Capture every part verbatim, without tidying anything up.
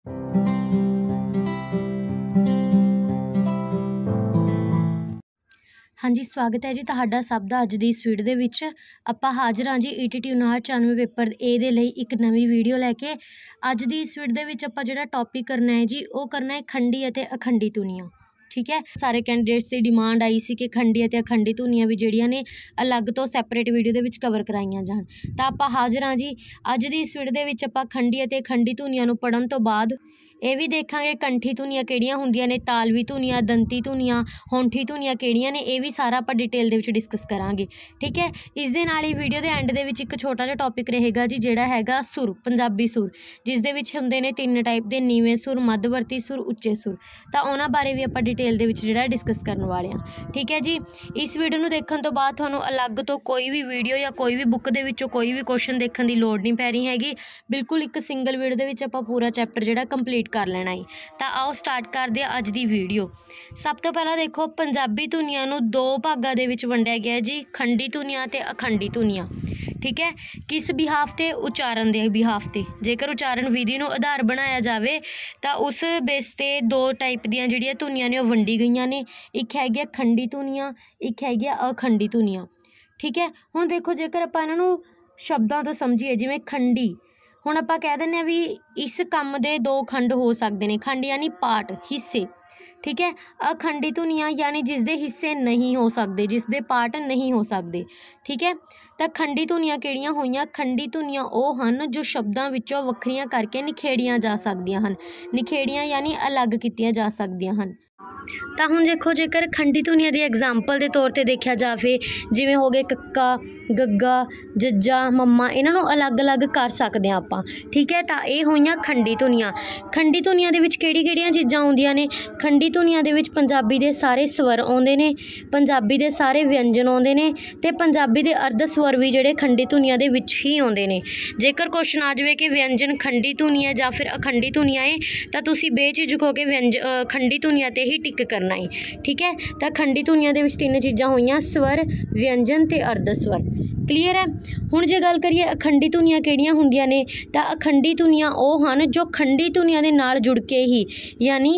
हाँ जी, स्वागत है जी तुहाडा सब दा अज दी इस वीडियो दे विच। आपां हाज़र हाँ जी ई टी टी उनाहठ चौरानवे पेपर ए दे लई एक नवीं वीडियो लैके। अज दी इस वीडियो दे विच आपां जिहड़ा टॉपिक करना है जी वो करना है खंडी अते अखंडी धुनियां। ठीक है, सारे कैंडिडेट्स की डिमांड आई सी कि खंडी अते अखंडी धुनियां भी जिहड़ियां ने अलग तो सैपरेट वीडियो दे विच कवर कराईयां जाण। तां आपां हाज़र हाँ जी अज दी इस वीडियो दे विच आपां खंडी अते अखंडी धुनियां नूं पढ़न तो बाद ਇਹ ਵੀ ਦੇਖਾਂਗੇ ਕੰਠੀ ਧੁਨੀਆਂ ਕਿਹੜੀਆਂ ਹੁੰਦੀਆਂ ਨੇ, ਤਾਲਵੀ ਧੁਨੀਆਂ, ਦੰਤੀ ਧੁਨੀਆਂ, ਹੋਂਠੀ ਧੁਨੀਆਂ ਕਿਹੜੀਆਂ ਨੇ, ਇਹ ਵੀ ਸਾਰਾ ਆਪਾਂ ਡਿਟੇਲ ਦੇ ਵਿੱਚ ਡਿਸਕਸ ਕਰਾਂਗੇ। ਠੀਕ ਹੈ, ਇਸ ਦੇ ਨਾਲ ਹੀ ਵੀਡੀਓ ਦੇ ਐਂਡ ਦੇ ਵਿੱਚ ਇੱਕ ਛੋਟਾ ਜਿਹਾ ਟੌਪਿਕ ਰਹੇਗਾ ਜੀ ਜਿਹੜਾ ਹੈਗਾ ਸੁਰ, ਪੰਜਾਬੀ ਸੁਰ, ਜਿਸ ਦੇ ਵਿੱਚ ਹੁੰਦੇ ਨੇ ਤਿੰਨ ਟਾਈਪ ਦੇ, ਨੀਵੇਂ ਸੁਰ, ਮੱਧਵਰਤੀ ਸੁਰ, ਉੱਚੇ ਸੁਰ। ਤਾਂ ਉਹਨਾਂ ਬਾਰੇ ਵੀ ਆਪਾਂ ਡਿਟੇਲ ਦੇ ਵਿੱਚ ਜਿਹੜਾ ਡਿਸਕਸ ਕਰਨ ਵਾਲੇ ਹਾਂ। ਠੀਕ ਹੈ ਜੀ, ਇਸ ਵੀਡੀਓ ਨੂੰ ਦੇਖਣ ਤੋਂ ਬਾਅਦ ਤੁਹਾਨੂੰ ਅਲੱਗ ਤੋਂ ਕੋਈ ਵੀ ਵੀਡੀਓ ਜਾਂ ਕੋਈ ਵੀ ਬੁੱਕ ਦੇ ਵਿੱਚੋਂ ਕੋਈ ਵੀ ਕੁਐਸਚਨ ਦੇਖਣ ਦੀ ਲੋੜ ਨਹੀਂ ਪੈ ਰਹੀ ਹੈਗੀ। ਬਿਲਕੁਲ ਇੱਕ ਸਿੰਗਲ ਵੀਡੀਓ ਦੇ ਵਿੱਚ ਆਪਾਂ ਪੂਰਾ ਚੈਪਟਰ ਜਿਹੜਾ ਕੰਪਲੀਟ कर लेना ही। तो आओ स्टार्ट करते हैं अज की वीडियो। सब तो पहला देखो पंजाबी धुनियां नूं दो भागां दे विच वंडिया गया जी, खंडी धुनियां ते अखंडी धुनियां। ठीक है, किस बिहाफ ते उचारण के बिहाफ ते, जेकर उचारण विधि नूं आधार बनाया जाए तो उस बेस ते दो टाइप दियां जिहड़ियां धुनियां ने वंडी गईयां ने, एक हैगी खंडी धुनियां, एक हैगी अखंडी धुनियां। ठीक है, हुण देखो जेकर आपां इन्हां नूं शब्दां तो समझीए, जिवें खंडी ਹੁਣ ਆਪਾਂ ਕਹਿ ਦਿੰਦੇ ਹਾਂ ਵੀ ਇਸ ਕੰਮ ਦੇ ਦੋ ਖੰਡ ਹੋ ਸਕਦੇ ਨੇ, ਖੰਡ यानी पार्ट, हिस्से। ठीक है, अखंडी धुनियां यानी जिसके हिस्से नहीं हो सकते, जिसके पार्ट नहीं हो सकते। ठीक है, तो खंडी धुनियां किहड़ियां होईयां? खंडी धुनियां वो हैं जो शब्दों विचों वखरियां करके निखेड़ियां जा सकदियां हन। निखेड़ियां यानी अलग कीतियां जा सकदियां हन। तो हुण देखो जेकर खंडी धुनियां दी एग्जाम्पल के तौर पर देखा जाए, जिवें हो गए कक्का, गग्गा, जज्जा, मम्मा, इन्हां नूं अलग अलग कर सकते हैं आपां। ठीक है, तो ये होईयां खंडी धुनियां। खंडी धुनियां दे विच किहड़ी किहड़ियां चीज़ां आउंदियां ने? खंडी धुनियां दे विच पंजाबी दे सारे स्वर आउंदे ने, पंजाबी दे सारे व्यंजन आउंदे ने, ते पंजाबी दे अर्ध स्वर भी जिहड़े खंडी धुनियां दे विच ही आउंदे ने। जेकर क्वेश्चन आ जाए कि व्यंजन खंडी धुनी है या फिर अखंडी धुनियां है, तो तुसीं बेझिझक हो के व्यंज खंडी धुनियां ते ही टिक करना है। ठीक है, तो खंडी धुनियां दे विच तीन चीज़ां होईयां, स्वर, व्यंजन ते अर्ध स्वर। क्लीयर है। हुण जे गल करिए अखंडी धुनियां किहड़ियां हुंदियां ने, तो अखंडी धुनियां वो हैं जो खंडी धुनियां दे नाल जुड़ के ही, यानी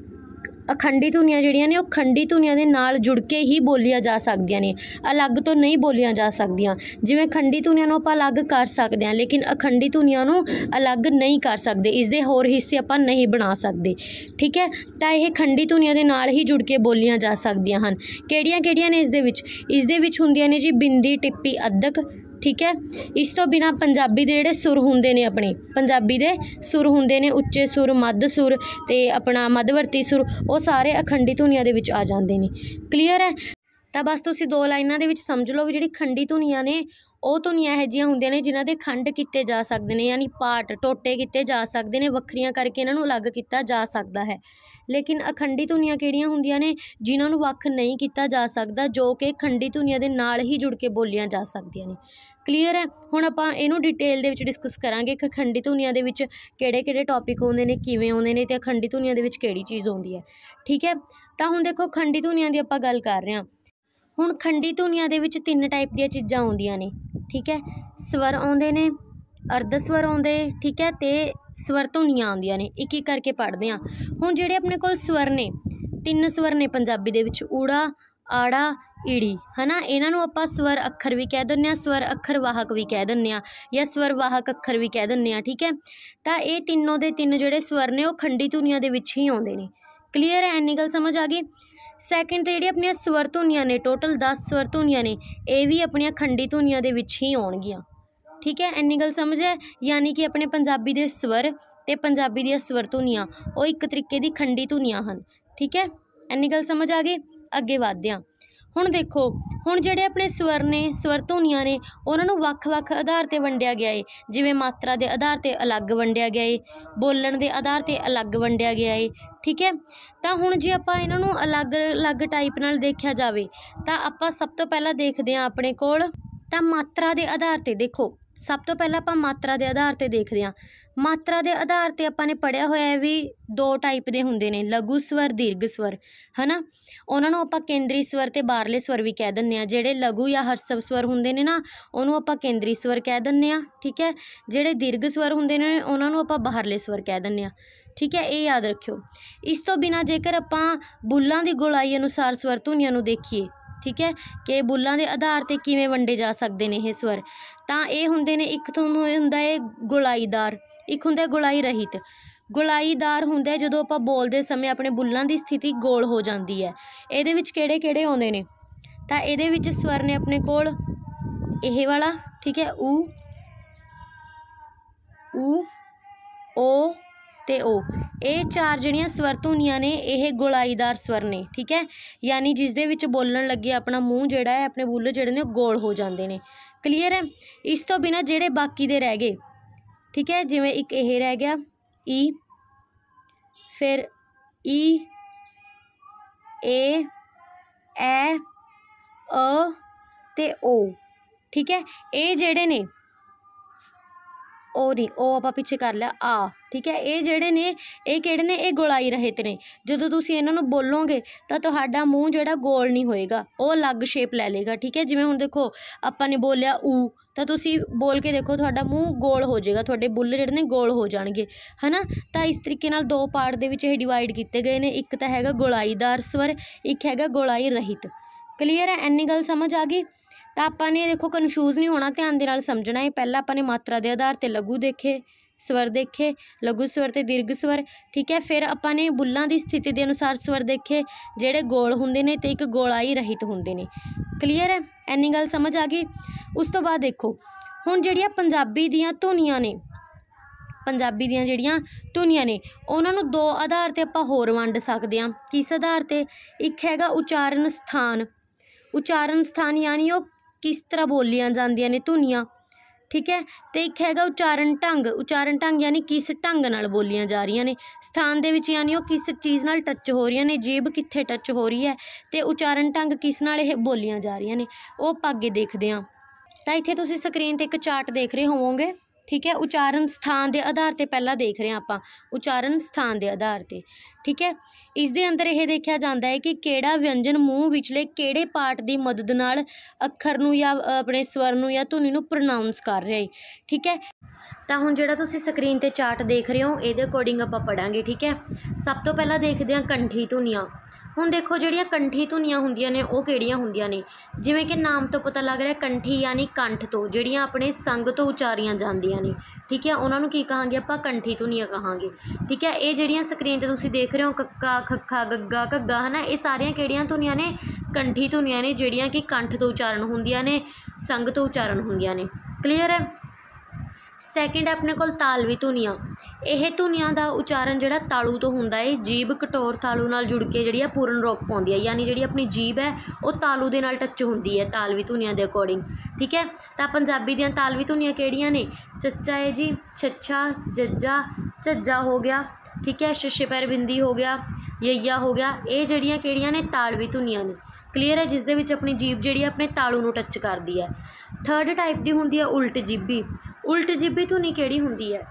अखंडी धुनियां जिहड़ियां ने वो खंडी धुनियां दे नाल जुड़ के ही बोलियां जा सकदियां ने, अलग तो नहीं बोलियां जा सकदियां। जिवें खंडी धुनियां नूं आपां अलग कर सकते हैं, लेकिन अखंडी धुनियां नूं अलग नहीं कर सकते, इसदे होर हिस्से आपां नहीं बना सकते। ठीक है, तो यह खंडी धुनियां दे नाल ही जुड़ के बोलियां जा सकदियां हन। किहड़ियां किहड़ियां ने इसदे विच? इसदे विच हुंदियां ने जी बिंदी, टिप्पी, अद्धक। ठीक है, इस तो बिना पंजाबी दे जिहड़े सुर हुंदे ने, अपने पंजाबी दे सुर हुंदे ने, उच्चे सुर, मध्य सुर ते अपना मध्यवर्ती सुर, वो सारे अखंडी धुनियां दे विच आ जांदे ने। क्लीयर है। तो बस तुसीं दो लाइनां दे विच समझ लो भी जिहड़ी खंडी धुनियां ने वो धुनियां इहो जिहियां हुंदियां ने जिन्हां दे खंड कीते जा सकदे ने, यानी पार्ट, टोटे कीते जा सकदे ने, वखरियां करके इन्हां नूं अलग कीता जा सकदा है। लेकिन अखंडी धुनियां किहड़ियां हुंदियां ने जिन्हां नूं वख नहीं कीता जा सकदा, जो कि खंडी धुनियां दे नाल ही जुड़ के बोलियां जा सकदियां ने। क्लीयर है। हुण आपां इहनूं डिटेल दे विच डिस्कस करांगे कि खंडी धुनियां दे विच किहड़े किहड़े टॉपिक आउंदे ने, किवें आउंदे ने, ते खंडी धुनियां दे विच किहड़ी चीज़ आउंदी है। ठीक है, तो हुण देखो खंडी धुनियां दी आपां गल कर रहे हां। हुण खंडी धुनियां दे विच तीन टाइप दीयां चीज़ां आउंदियां ने। ठीक है, स्वर आउंदे ने, अर्ध स्वर आउंदे, ठीक है, ते स्वर धुनियां आउंदियां ने। एक एक करके पढ़दे हां। हुण जिहड़े अपने कोल स्वर ने, तीन स्वर ने पंजाबी दे विच, ऊड़ा, आड़ा, ईड़ी, है ना। इन्हां नूं आपां स्वर अखर भी कह दिंदे हां, स्वर अखर वाहक भी कह दिंदे हां, या स्वर वाहक अखर भी कह दिंदे हां। ठीक है, तो ये तीनों दे तीन जिहड़े स्वर ने वो खंडी धुनियां दे विच ही आउंदे ने। क्लीयर है, इन्नी गल समझ आ गई। सैकेंड तो जिहड़ियां अपनियां स्वर धुनियां ने, टोटल दस स्वर धुनियां ने, ये भी अपनियां खंडी धुनियां दे विच ही आउणगियां। ठीक है, इन्नी गल समझ है। यानी कि अपने पंजाबी दे स्वर ते पंजाबी दी स्वर धुनियां वो एक तरीके दी खंडी धुनियां हन। ठीक है, इन्नी गल समझ आ गई। अगे वधदे हां। हुण देखो, हुण जिहड़े अपने स्वर ने, स्वर धुनियां ने, उन्हां नूं वख-वख आधार ते वंडिया गया है। जिवें मात्रा के आधार ते अलग वंडिया गया है, बोलण के आधार ते अलग वंडिया गया है। ठीक है, तो हुण जे आपां इन्हां नूं अलग अलग टाइप नाल देखिया जावे तो आपां सब तो पहला देखदे हां अपने कोल तां मात्रा के आधार ते। देखो सब तो पहला आपां मात्रा के आधार ते देखदे हां। मात्रा के आधार ते आपां ने पढ़िया होया है भी दो टाइप के हुंदे ने, लघु स्वर, दीर्घ स्वर, है ना। उन्हां नूं आपां केंद्री स्वर ते बाहरले स्वर भी कह दिंदे हां। जिहड़े लघु या ह्रस्व स्वर हुंदे ने ना, उहनूं आपां केंद्री स्वर कह दिंदे हां। ठीक है, जिहड़े दीर्घ स्वर हुंदे ने उहनां नूं आपां बाहरले स्वर कह दिंदे हां। ठीक है, ये याद रखियो। इस तो बिना जेकर आपां बुल्लां दी गोलाई अनुसार स्वर धुनियां नूं देखीए, ठीक है, कि बुल्लां दे आधार ते किवें वंडे जा सकदे ने ये स्वर, तां ये हुंदे ने, एक तुहानूं हुंदा है गोलाईदार, एक हुंदा गोलाई रहित। गोलाईदार हुंदा है जदों आपां बोलदे समय अपने बुल्लां दी स्थिति गोल हो जांदी है। इहदे विच किहड़े किहड़े आउंदे ने, तां इहदे विच स्वर ने अपने कोल इह वाला, ठीक है, ऊ ऊ ओ ते ओ, ये चार जिहड़ियां स्वर धुनियां ने ये गोलाईदार स्वर ने, ठीक है, यानी जिस दे विच बोलण लगे अपना मूँह जिहड़ा है, अपने बुੱਲ जिहड़े ने गोल हो जाते हैं। क्लीयर है। इस तो बिना जिहड़े बाकी दे रह गए, ठीक है, जिवें एक ये रह गया ई, फिर ई, ए, ए, अ ते ओ, ठीक है, ये जिहड़े ने ओ नहीं, ओ आपां पिछे कर लिया आ, ठीक है, ये जिहड़े ने ये किहड़े ने, ये गोलाई रहित ने। जदों तुसीं इन्हां नूं बोलोगे तां तुहाडा मूँह जिहड़ा गोल नहीं होएगा, वो अलग शेप लै लेगा, ठीक है। जिवें हुण देखो आपां ने बोलिया ऊ, तां तुसीं बोल के देखो तुहाडा मूँह गोल हो जाएगा, तुहाडे बुੱਲ जिहड़े ने गोल हो जाणगे, है ना। तां इस तरीके नाल दो पार्ट दे विच इह डिवाइड कीते गए ने, एक तां हैगा गोलाईदार स्वर, एक हैगा गोलाई रहित। क्लीयर है, इन्नी गल समझ आ गई। तो आपां ने देखो कन्फ्यूज़ नहीं होना, ध्यान दे नाल समझना है। पहला आपां ने मात्रा के आधार ते लघु देखे, स्वर देखे, लघु स्वर ते दीर्घ स्वर, ठीक है। फिर आपां ने बुੱਲਾਂ की स्थिति के अनुसार स्वर देखे, जिहड़े गोल हुंदे ने ते एक गोलाई रहित हुंदे ने। क्लीयर है, इन्नी गल समझ आ गई। उस तो बाद देखो हुण जिहड़ियां पंजाबी दीयां धुनियां ने, पंजाबी दीयां जिहड़ियां धुनियां ने उन्हां नूं दो आधार ते आपां होर वंड सकदे हां। किस आधार ते? एक हैगा उचारण स्थान, उचारण स्थान यानी वो किस तरह बोलियां जांदियां ने धुनियां, ठीक है। तो एक हैगा उचारण ढंग, उचारण ढंग यानी किस ढंग नाल बोलियां जा रही ने। स्थान दे विच यानी वो किस चीज़ नाल टच हो रही ने, जीभ कित्थे टच हो रही है, तो उचारण ढंग किस नाल ये बोलियां जा रही ने, वो आपां अगे देखदे हां। तां इत्थे तुसीं स्क्रीन ते एक चार्ट देख रहे होवोगे, ठीक है। उचारण स्थान के आधार ते पहला देख रहे हैं आपां, उचारण स्थान के आधार ते, ठीक है। इस दे अंदर यह देखा जाता है कि किहड़ा व्यंजन मूँह विचले किहड़े पार्ट की मदद नाल अखर नूं या अपने स्वर नूं या धुनी नूं प्रोनाउंस कर रहा है, ठीक है। तो हुण जिहड़ा तुसीं स्क्रीन ते चार्ट देख रहे हो, इहदे अकॉर्डिंग आपां पढ़ांगे, ठीक है। सब तो पहला देखदे हां कंठी धुनियां। हुण देखो जिहड़ियां कंठी धुनियां हुंदियां ने वो किहड़ियां हुंदियां ने, जिवें कि नाम तो पता लग रहा है कंठी यानी कंठ तो, जिहड़ियां अपने संग तो उचारियां जांदियां ने, ठीक है। उन्हां नूं की कहांगे आपां कंठी धुनियां कहांगे, ठीक है। ये जिहड़ियां स्क्रीन ते तुसीं देख रहे हो कक्का खक्खा गग्गा घग्गा, है ना, ये सारियां किहड़ियां धुनियां ने, कंठी धुनियां ने, जिहड़ियां कि कंठ तो उचारण हुंदियां ने, संग तो उचारण हुंदियां ने। क्लीयर है। सैकेंड अपने कोल तालवी धुनियां। यह धुनियां का उचारण जिहड़ा तालू तो हुंदा है, जीभ कटोर तालू नाल जुड़ के जिहड़ी पूर्ण रोक पाउंदी है, यानी जिहड़ी अपनी जीभ है वो तालू दे नाल टच हुंदी है तालवी धुनियां दे अकॉर्डिंग, ठीक है। तो पंजाबी दियां तालवी धुनियां किहड़ियां ने, चच्चा है जी, छच्छा, जज्जा, झज्जा हो गया, ठीक है, छछे पैर बिंदी हो गया, यईया हो गया, ये जिहड़ियां किहड़ियां ने तालवी धुनियां ने। क्लीयर है, जिस दे विच अपनी जीभ जिहड़ी अपने तालू नूं टच करदी है। थर्ड टाइप की हुंदी है उल्ट जीभी। उल्ट जीभी धुनी किहड़ी हुंदी है?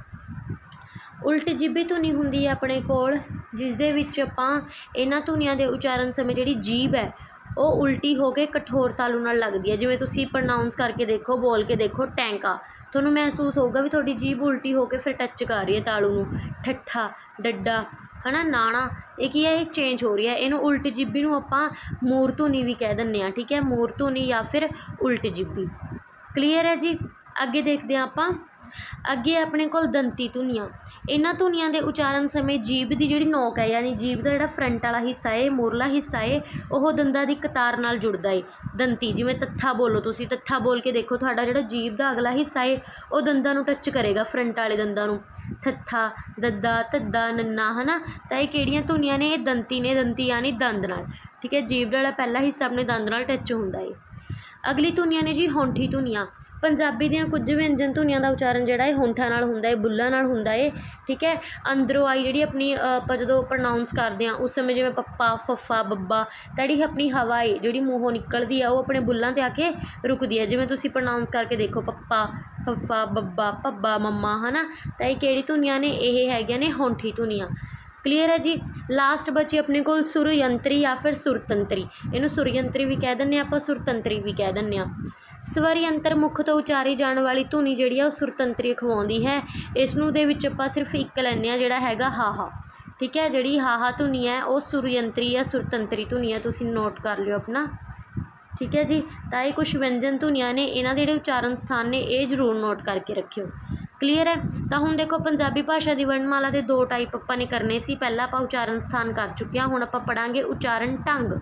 उल्ट जीभी धुनी हुंदी है अपने कोल जिस दे विच आपां इन्हां धुनियां दे उचारण समय जिहड़ी जीभ है वो उल्टी हो के कठोर तालू नाल लगदी है। जिवें तुसीं प्रोनाउंस करके देखो, बोल के देखो टैंका, तुहानूं महसूस होगा भी तुहाडी जीभ उल्टी होकर फिर टच कर रही है तालू नूं। ठट्ठा, डड्डा, है ना, नाना, ये की है, चेंज हो रही है। इनू उल्ट जीभी नूं आपां मूर धुनी भी कह दिंदे हां, ठीक है, मूर धुनी या फिर उल्ट जीभी। क्लीयर है जी। अगे देखते हैं आपां, अगे अपने कोल दंती धुनियां। इन्हां धुनियां दे उचारण समय जीभ की जिहड़ी नोक है, यानी जीभ का जिहड़ा फ्रंट वाला हिस्सा है, मुरला हिस्सा है, वह दंदां दी कतार नाल जुड़दा है। दंती, जिवें तत्था बोलो तुसीं, तत्था बोल के देखो, तुहाडा जिहड़ा जीभ का अगला हिस्सा है वह दंदां नूं टच करेगा, फ्रंट वाले दंदां नूं। थत्था, दद्दा, धद्दा, नन्ना, है ना। तो ये किहड़ियां धुनियां ने, ये दंती ने, दंती यानी दंद नाल, ठीक है। जीभ का जिहड़ा पहला हिस्सा अपने दंद नाल टच हुंदा है। अगली धुनियां ने जी होंठी धुनियां। पंजाबी दियां कुछ व्यंजन धुनियां का उचारण जिहड़ा है होंठा नाल हुंदा है, बुੱਲਾਂ नाल हुंदा है, ठीक है। अंदरों आई जिहड़ी अपनी आपां जदों प्रोनाउंस करदे हां उस समय जिवें पप्पा, फफ्फा, बब्बा, जिहड़ी अपनी हवा है जिहड़ी मूँहों निकलदी है वो अपने बुੱਲਾਂ ते आके रुकदी है। जिवें तुसीं प्रोनाउंस करके देखो पप्पा, फफ्फा, बब्बा, भब्बा, मम्मा, है ना। तो ये किहड़ी धुनियां ने, ये हैगियां ने होंठी धुनियां। क्लीयर है जी। लास्ट बची अपने कोल सुरयंत्री या फिर सुरतंत्री। इनू सुरयंत्री भी कह दिंदे आपां, सुरतंत्री भी कह दिंदे आं। ਸਵਰੀ ਅੰਤਰ ਮੁੱਖ ਤੋਂ ਉਚਾਰੀ ਜਾਣ ਵਾਲੀ ਧੁਨੀ ਜਿਹੜੀ ਆ ਉਹ ਸੁਰਤੰਤਰੀ ਅਖਵਾਉਂਦੀ ਹੈ। ਇਸ ਨੂੰ ਦੇ ਵਿੱਚ ਆਪਾਂ ਸਿਰਫ ਇੱਕ ਲੈਂਦੇ ਹਾਂ ਜਿਹੜਾ ਹੈਗਾ ਹਾਹਾ। ठीक है, जी हाहा धुनी है वो सुरयंत्री या सुरतंत्री धुनी है, तुम नोट कर लियो अपना। ठीक है जी, तो ये कुछ व्यंजन धुनियाँ ने, इन्हों के उच्चारण स्थान ने ये जरूर नोट करके रखियो। क्लीयर है। तो हुण देखो पंजाबी भाषा की वर्णमाला के दो टाइप आपां ने करने सी। पहला आपां उच्चारण स्थान कर चुके हैं, हुण आपां पढ़ांगे उच्चारण ढंग।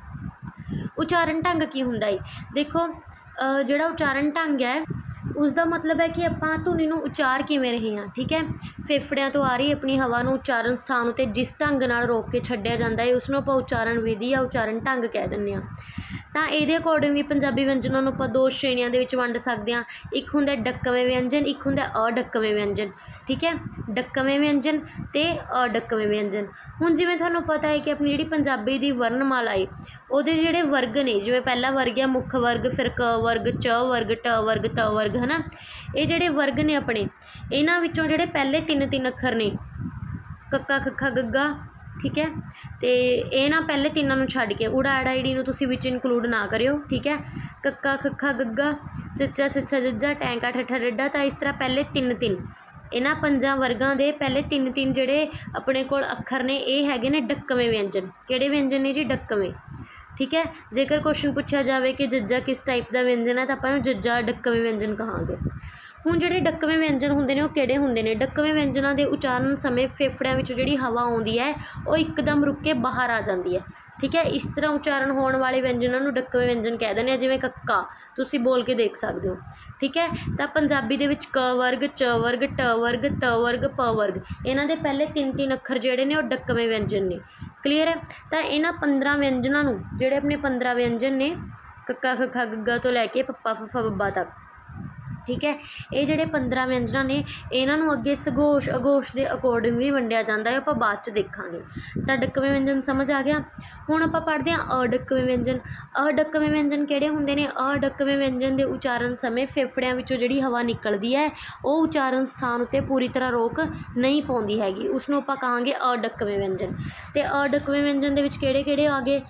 उच्चारण ढंग की हुंदा है, देखो जिहड़ा उच्चारण ढंग है उसका मतलब है कि आपां धुनी नूं उचार किवें रहे हैं। ठीक है, फेफड़ियां तो आ रही अपनी हवा नूं उच्चारण स्थान उत्ते जिस ढंग नाल रोक के छड्डिया जांदा है उसनूं आपां उच्चारण विधि या उच्चारण ढंग कह दिंदे हां। तां इहदे अकॉर्डिंग भी पंजाबी व्यंजनां नूं आपां दो श्रेणियां दे विच वंड सकदे हां। एक हुंदा डक्कवें व्यंजन, एक हुंदा अडक्कवें व्यंजन। ठीक है, डक्कवें व्यंजन ते अडक्कवें व्यंजन। हुण जिवें तुहानूं पता है कि अपनी जिहड़ी पंजाबी दी वर्णमाला है ਉਹਦੇ ਜਿਹੜੇ वर्ग ने, जिवें पहला वर्ग है मुख वर्ग, फिर क वर्ग, च वर्ग, ट वर्ग, त वर्ग, है ना। ये ਜਿਹੜੇ वर्ग ने अपने, इन्हां विचों ਜਿਹੜੇ पहले तीन तीन अखर ने कक्का खक्खा गग्गा। ठीक है, तो ये ना पहले तीनों नूं छड्ड के उड़ा आड़ा ईड़ी नूं तुसीं विच इनकलूड ना करियो। ठीक है, कक्का खक्खा गग्गा, चच्चा छच्छा जज्जा, टैंका ठट्ठा डड्डा। तो इस तरह पहले तीन तीन इन्हां पंजां वर्गां दे पहले तीन तीन ਜਿਹੜੇ अपने कोल अखर ने ये हैगे ने डक्कवें व्यंजन। किहड़े व्यंजन ने जी? डक्कवें। ठीक है, जेकर क्वेश्चन पूछा जाए कि जज्जा किस टाइप का व्यंजन है तो आपां जज्जा डक्कवें व्यंजन कहांगे। हुण जिहड़े डक्कवें व्यंजन हुंदे ने वो किहड़े हुंदे ने? डक्कवें व्यंजनां दे उच्चारण समय फेफड़ियां विचों जिहड़ी हवा आउंदी है वो एकदम रुक के बाहर आ जाती है। ठीक है, इस तरह उच्चारण होने वाले व्यंजनों नूं डक्कवें व्यंजन कह दिंदे आ। जिवें कक्का तुसीं बोल के देख सकते हो। ठीक है, तो पंजाबी दे विच क वर्ग, च वर्ग, ट वर्ग, त वर्ग, प वर्ग, इन्हां दे पहले तीन तीन अखर जिहड़े ने वो डक्कवें व्यंजन ने। क्लीयर है। तो इन्हां पंद्रह व्यंजनों नूं जिहड़े अपने पंद्रह व्यंजन ने कक्का खक्खा गग्गा तो लैके पप्पा फफा बब्बा तक। ठीक है, ये जिहड़े पंद्रह व्यंजन ने इन्हां नूं अगे सघोष अघोष के अकॉर्डिंग भी वंडिया जाता है, आपां बाद च देखांगे। तो डक्कवें व्यंजन समझ आ गया। हुण आपां पढ़दे हां अडक्कवें व्यंजन। अडक्कवें व्यंजन किहड़े हुंदे ने? अडक्कवें व्यंजन के उच्चारण समय फेफड़ियां विचों जिहड़ी हवा निकलदी है वो उच्चारण स्थान उत्ते पूरी तरह रोक नहीं पाउंदी हैगी, उसनूं आपां कहांगे अडक्कवें व्यंजन। ते अडक्कवें व्यंजन दे विच किहड़े किहड़े आ गए?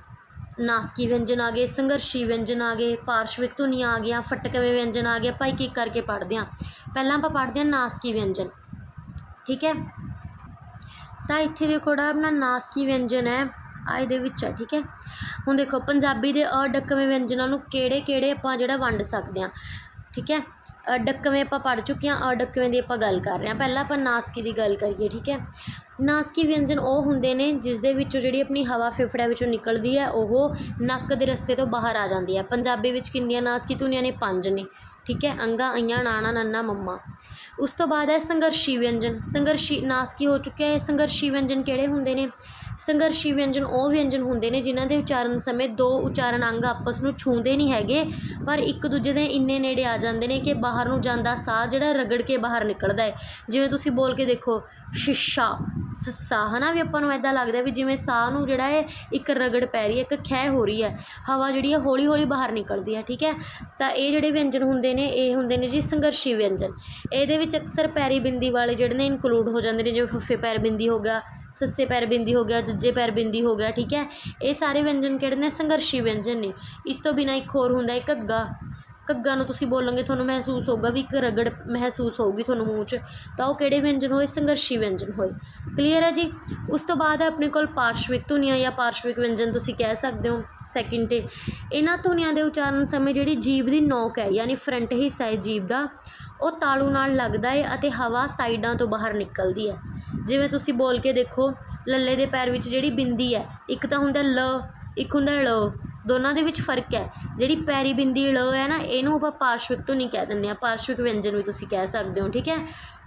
नासकी व्यंजन आ गए, संघर्षी व्यंजन आ गए, पार्श्विक धुनियाँ आ गई, फटकवें व्यंजन आ गए। आपां एक एक करके पढ़ते हैं। पहला आपां पढ़ते हैं नासकी व्यंजन। ठीक है, तो इत्थे देखो जिहड़ा अपना नासकी व्यंजन है आ इहदे विच है। ठीक है, हुण देखो पंजाबी दे अडक्कवें व्यंजनां नूं किहड़े किहड़े आपां जिहड़ा वंड सकदे हां। ठीक है, डक्कवें आपां पढ़ चुके हैं, अडक्कवें दी आपां गल कर रहे हैं। पहला आपां नासकी दी गल करिए। ठीक है, नासकी व्यंजन वो हुंदे ने जिस दे विचों जिहड़ी अपनी हवा फेफड़ियां विचों निकलदी है वह नक दे रस्ते तो बाहर आ जाती है। पंजाबी विच कितनियां नासकी धुनियां ने? पंज ने। ठीक है, अंगा अइयां नाना नन्ना मम्मा। उस तो बाद है संघर्षी व्यंजन। संघर्षी नासकी हो चुके हैं। संघर्षी व्यंजन किहड़े हुंदे ने? संघर्षी व्यंजन वो व्यंजन हुंदे ने जिन्हां दे उच्चारण समय दो उच्चारण अंग आपस में छूंदे नहीं हैगे पर एक दूजे दे इन्ने नेड़े आ जाते हैं कि बाहर नूं जांदा साह जिहड़ा रगड़ के बाहर निकलदा है। जिवें तुसीं बोल के देखो शिशा सस्सा, है ना, भी आपां नूं इदां लगदा भी जिवें साह नूं जिहड़ा है एक रगड़ पै रही है, एक खै हो रही है, हवा जिहड़ी है हौली हौली बाहर निकलदी है। ठीक है, तो ये जिहड़े व्यंजन हुंदे ने ये हुंदे ने जी संघर्षी व्यंजन। इहदे विच अक्सर पैरी बिंदी वाले जिहड़े ने इनकलूड हो जाते हैं, जिवें फफे पैर बिंदी हो गया, सस्से पैर बिंदी हो गया, जज्जे पैर बिंदी हो गया। ठीक है, ये सारे व्यंजन किहड़े ने? संघर्षी व्यंजन ने। इस तो बिना एक होर हुंदा है घग्गा। घग्गा नूं तुसीं बोलोगे तुहानूं महसूस होगा भी एक रगड़ महसूस होगी तुहानूं मूँह च, तो वह किहड़े व्यंजन होए? संघर्षी व्यंजन होए। क्लीयर है जी। उस तो बाद है अपने कोल पार्श्विक धुनियाँ या पार्श्विक व्यंजन तुसीं कह सकते हो सैकेंड ते। इन्हां धुनियां दे उच्चारण समय जिहड़ी जीभ दी नोक है यानी फ्रंट हिस्सा है जीभ दा वो तालू नाल लगदा है अते हवा साइडां तो बाहर निकलदी है। जिवें तुसीं बोल के देखो लल्ले दे पैर विच जिहड़ी बिंदी है एक तो हुंदा ल एक हुंदा ळ, दोनों दे विच फर्क है। जिहड़ी पैरी बिंदी ळ है ना इहनूं आपां पार्श्विक धुनी कह दिंदे आ, पार्श्विक व्यंजन भी तुसीं कह सकते हो। ठीक है,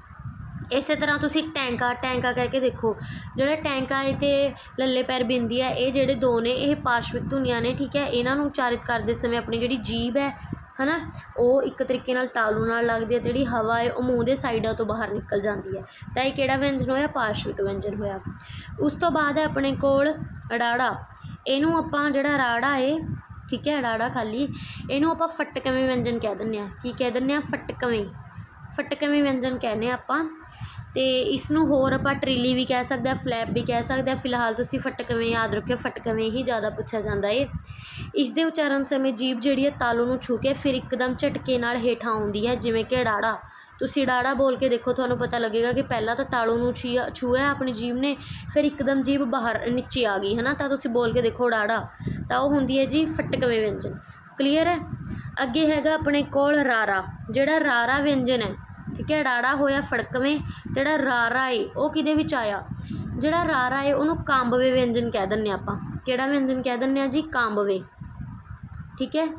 इस तरह तुसीं टैंका टैंका कह के देखो जिहड़ा टैंका है ते लल्ले पैर बिंदी है ये जिहड़े दो ने ये पार्श्विक धुनियां ने। ठीक है, इन्हां नूं उच्चारित करते समय अपनी जिहड़ी जीभ है है ना वो एक तरीके नाल तालू नाल लगदी है, जिहड़ी हवा है वो मूँह दे साइडां तो बाहर निकल जाती है। तो ये किहड़ा व्यंजन होया? पार्श्विक व्यंजन होया। उस तो बाद है अपने कोल अड़ाड़ा। इनू आपां जिहड़ा राड़ा है, ठीक है, अड़ाड़ा खाली इनू आपां फटकवें व्यंजन कह दिंदे आ। की कह दिंदे आ? फटकवें। फटकवें व्यंजन कहने आपां। ਤੇ ਇਸ ਨੂੰ ਹੋਰ ਆਪਾਂ ਟਰੀਲੀ ਵੀ ਕਹਿ ਸਕਦੇ ਹਾਂ, ਫਲੈਪ ਵੀ ਕਹਿ ਸਕਦੇ ਹਾਂ। ਫਿਲਹਾਲ ਤੁਸੀਂ ਫਟਕਵੇਂ ਯਾਦ ਰੱਖਿਓ, ਫਟਕਵੇਂ ਹੀ ਜ਼ਿਆਦਾ ਪੁੱਛਿਆ ਜਾਂਦਾ ਏ। ਇਸ ਦੇ ਉਚਾਰਨ ਸਮੇਂ ਜੀਭ ਜਿਹੜੀ ਹੈ ਤਾਲੂ ਨੂੰ ਛੂ ਕੇ ਫਿਰ ਇੱਕਦਮ ਝਟਕੇ ਨਾਲ ਹੇਠਾਂ ਆਉਂਦੀ ਹੈ, ਜਿਵੇਂ ਕਿ ਡਾੜਾ। ਤੁਸੀਂ ਡਾੜਾ ਬੋਲ ਕੇ ਦੇਖੋ, ਤੁਹਾਨੂੰ ਪਤਾ ਲੱਗੇਗਾ ਕਿ ਪਹਿਲਾਂ ਤਾਂ ਤਾਲੂ ਨੂੰ ਛੀਆ ਛੂਇਆ ਆਪਣੀ ਜੀਭ ਨੇ, ਫਿਰ ਇੱਕਦਮ ਜੀਭ ਬਾਹਰ ਨੀਚੇ ਆ ਗਈ ਹੈ ਨਾ, ਤਾਂ ਤੁਸੀਂ ਬੋਲ ਕੇ ਦੇਖੋ ਡਾੜਾ, ਤਾਂ ਉਹ ਹੁੰਦੀ ਹੈ ਜੀ ਫਟਕਵੇਂ ਵਿਅੰਜਨ। ਕਲੀਅਰ ਹੈ। ਅੱਗੇ ਹੈਗਾ ਆਪਣੇ ਕੋਲ ਰਾਰਾ। ਜਿਹੜਾ ਰਾਰਾ ਵਿਅੰਜਨ ਹੈ, ਠੀਕ ਹੈ, ਡਾੜਾ ਹੋਇਆ ਫੜਕਵੇਂ, ਜਿਹੜਾ ਰਾਰਾ ਏ ਉਹ ਕਿਹਦੇ ਵਿੱਚ ਆਇਆ? ਜਿਹੜਾ ਰਾਰਾ ਏ ਉਹਨੂੰ ਕਾਂਬਵੇ ਵਿਅੰਜਨ ਕਹਿ ਦਿੰਦੇ ਆਪਾਂ। ਕਿਹੜਾ ਵਿਅੰਜਨ ਕਹਿ ਦਿੰਦੇ ਆ ਜੀ? ਕਾਂਬਵੇ। ਠੀਕ ਹੈ।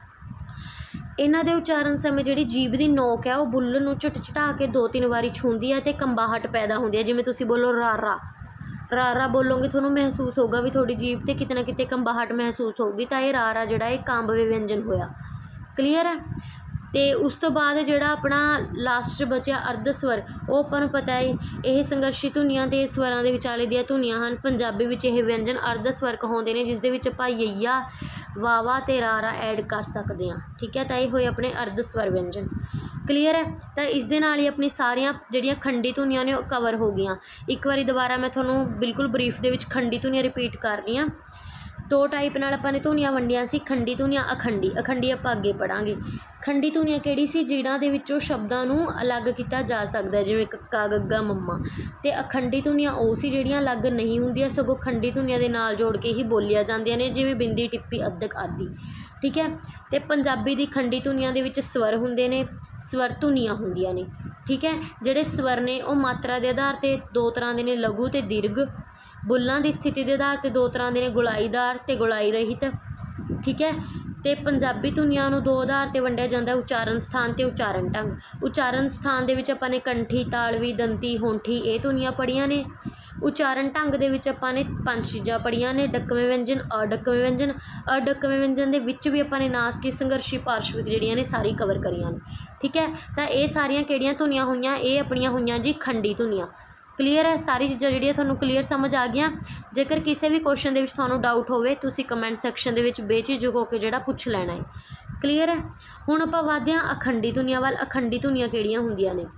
ਇਹਨਾਂ ਦੇ ਉਚਾਰਨ ਸਮੇਂ ਜਿਹੜੀ ਜੀਭ ਦੀ ਨੋਕ ਹੈ ਉਹ ਬੁੱਲ ਨੂੰ ਝਟ ਝਟਾ ਕੇ ਦੋ ਤਿੰਨ ਵਾਰੀ ਛੂੰਹਦੀ ਹੈ ਅਤੇ ਕੰਬਾਹਟ ਪੈਦਾ ਹੁੰਦੀ ਹੈ। ਜਿਵੇਂ ਤੁਸੀਂ ਬੋਲੋ ਰਾਰਾ, ਰਾਰਾ ਬੋਲੋਗੇ ਤੁਹਾਨੂੰ ਮਹਿਸੂਸ ਹੋਊਗਾ ਵੀ ਤੁਹਾਡੀ ਜੀਭ 'ਤੇ ਕਿਤੇ ਨਾ ਕਿਤੇ ਕੰਬਾਹਟ ਮਹਿਸੂਸ ਹੋਊਗੀ, ਤਾਂ ਇਹ ਰਾਰਾ ਜਿਹੜਾ ਇਹ ਕਾਂਬਵੇ ਵਿਅੰਜਨ ਹੋਇਆ। ਕਲੀਅਰ ਹੈ। ਅਤੇ ਉਸ ਤੋਂ ਬਾਅਦ ਜਿਹੜਾ ਆਪਣਾ ਲਾਸਟ 'ਚ ਬਚਿਆ ਅਰਧ ਸਵਰ, ਉਹ ਆਪਾਂ ਨੂੰ ਪਤਾ ਹੈ ਇਹ ਸੰਘਰਸ਼ੀ ਧੁਨੀਆਂ ਅਤੇ ਸਵਰਾਂ ਦੇ ਵਿਚਾਲੇ ਦੀਆਂ ਧੁਨੀਆਂ ਹਨ। ਪੰਜਾਬੀ ਵਿੱਚ ਇਹ ਵਿਅੰਜਨ ਅਰਧ ਸਵਰ ਕਹਾਉਂਦੇ ਨੇ, ਜਿਸ ਦੇ ਵਿੱਚ ਆਪਾਂ ਯਈਆ, ਵਾਵਾ ਅਤੇ ਰਾਰਾ ਐਡ ਕਰ ਸਕਦੇ ਹਾਂ। ਠੀਕ ਹੈ, ਤਾਂ ਇਹ ਹੋਏ ਆਪਣੇ ਅਰਧ ਸਵਰ ਵਿਅੰਜਨ। ਕਲੀਅਰ ਹੈ। ਤਾਂ ਇਸ ਦੇ ਨਾਲ ਹੀ ਆਪਣੀ ਸਾਰੀਆਂ ਜਿਹੜੀਆਂ ਖੰਡੀ ਧੁਨੀਆਂ ਨੇ ਉਹ ਕਵਰ ਹੋ ਗਈਆਂ। ਇੱਕ ਵਾਰੀ ਦੁਬਾਰਾ ਮੈਂ ਤੁਹਾਨੂੰ ਬਿਲਕੁਲ ਬਰੀਫ ਦੇ ਵਿੱਚ ਖੰਡੀ ਧੁਨੀਆਂ ਰਿਪੀਟ ਕਰ ਰਹੀ ਹਾਂ। ਦੋ ਟਾਈਪ ਨਾਲ ਆਪਾਂ ਨੇ ਧੁਨੀਆਂ ਵੰਡੀਆਂ ਸੀ, ਖੰਡੀ ਧੁਨੀਆਂ, ਅਖੰਡੀ। ਅਖੰਡੀ ਆਪਾਂ ਅੱਗੇ ਪੜ੍ਹਾਂਗੇ। ਖੰਡੀ ਧੁਨੀਆਂ ਕਿਹੜੀ ਸੀ? ਜਿਨ੍ਹਾਂ ਦੇ ਵਿੱਚੋਂ ਸ਼ਬਦਾਂ ਨੂੰ ਅਲੱਗ ਕੀਤਾ ਜਾ ਸਕਦਾ, ਜਿਵੇਂ ਕੱਕਾ, ਗੱਗਾ, ਮੰਮਾ। ਅਤੇ ਅਖੰਡੀ ਧੁਨੀਆਂ ਉਹ ਸੀ ਜਿਹੜੀਆਂ ਅਲੱਗ ਨਹੀਂ ਹੁੰਦੀਆਂ, ਸਗੋਂ ਖੰਡੀ ਧੁਨੀਆਂ ਦੇ ਨਾਲ ਜੋੜ ਕੇ ਹੀ ਬੋਲੀਆਂ ਜਾਂਦੀਆਂ ਨੇ, ਜਿਵੇਂ ਬਿੰਦੀ, ਟਿੱਪੀ, ਅੱਧਕ ਆਦਿ। ਠੀਕ ਹੈ। ਅਤੇ ਪੰਜਾਬੀ ਦੀ ਖੰਡੀ ਧੁਨੀਆਂ ਦੇ ਵਿੱਚ ਸਵਰ ਹੁੰਦੇ ਨੇ, ਸਵਰ ਧੁਨੀਆਂ ਹੁੰਦੀਆਂ ਨੇ। ਠੀਕ ਹੈ। ਜਿਹੜੇ ਸਵਰ ਨੇ ਉਹ ਮਾਤਰਾ ਦੇ ਆਧਾਰ 'ਤੇ ਦੋ ਤਰ੍ਹਾਂ ਦੇ ਨੇ, ਲਘੂ ਅਤੇ ਦੀਰਘ। ਬੁੱਲਾਂ ਦੀ ਸਥਿਤੀ ਦੇ ਆਧਾਰ 'ਤੇ ਦੋ ਤਰ੍ਹਾਂ ਦੇ ਨੇ, ਗੁਲਾਈਦਾਰ ਅਤੇ ਗੁਲਾਈ ਰਹਿਤ। ਠੀਕ ਹੈ। ਅਤੇ ਪੰਜਾਬੀ ਧੁਨੀਆਂ ਨੂੰ ਦੋ ਆਧਾਰ 'ਤੇ ਵੰਡਿਆ ਜਾਂਦਾ, ਉਚਾਰਨ ਸਥਾਨ ਅਤੇ ਉਚਾਰਨ ਢੰਗ। ਉਚਾਰਨ ਸਥਾਨ ਦੇ ਵਿੱਚ ਆਪਾਂ ਨੇ ਕੰਠੀ, ਤਾਲਵੀ, ਦੰਤੀ, ਹੋਂਠੀ ਇਹ ਧੁਨੀਆਂ ਪੜ੍ਹੀਆਂ ਨੇ। ਉਚਾਰਨ ਢੰਗ ਦੇ ਵਿੱਚ ਆਪਾਂ ਨੇ ਪੰਜ ਚੀਜ਼ਾਂ ਪੜ੍ਹੀਆਂ ਨੇ, ਡੱਕਵੇਂ ਵਿਅੰਜਨ, ਅਡੱਕਵੇਂ ਵਿਅੰਜਨ। ਅਡੱਕਵੇਂ ਵਿਅੰਜਨ ਦੇ ਵਿੱਚ ਵੀ ਆਪਾਂ ਨੇ ਨਾਸਕੀ, ਸੰਘਰਸ਼ੀ, ਪਾਰਸ਼ਵਿਕ ਜਿਹੜੀਆਂ ਨੇ ਸਾਰੀ ਕਵਰ ਕਰੀਆਂ ਨੇ। ਠੀਕ ਹੈ। ਤਾਂ ਇਹ ਸਾਰੀਆਂ ਕਿਹੜੀਆਂ ਧੁਨੀਆਂ ਹੋਈਆਂ? ਇਹ ਆਪਣੀਆਂ ਹੋਈਆਂ ਜੀ ਖੰਡੀ ਧੁਨੀਆਂ। ਕਲੀਅਰ ਹੈ। ਸਾਰੀ ਚੀਜ਼ਾਂ ਜਿਹੜੀਆਂ ਤੁਹਾਨੂੰ ਕਲੀਅਰ ਸਮਝ ਆ ਗਈਆਂ। ਜੇਕਰ ਕਿਸੇ ਵੀ ਕੁਐਸਚਨ ਦੇ ਵਿੱਚ ਤੁਹਾਨੂੰ ਡਾਊਟ ਹੋਵੇ, ਤੁਸੀਂ ਕਮੈਂਟ ਸੈਕਸ਼ਨ ਦੇ ਵਿੱਚ ਬੇਝਿਜਕ ਹੋ ਕੇ ਜਿਹੜਾ ਪੁੱਛ ਲੈਣਾ ਹੈ। ਕਲੀਅਰ ਹੈ। ਹੁਣ ਆਪਾਂ ਵੱਧਦੇ ਹਾਂ ਅਖੰਡੀ ਧੁਨੀਆਂ ਵੱਲ। ਅਖੰਡੀ ਧੁਨੀਆਂ ਕਿਹੜੀਆਂ ਹੁੰਦੀਆਂ ਨੇ?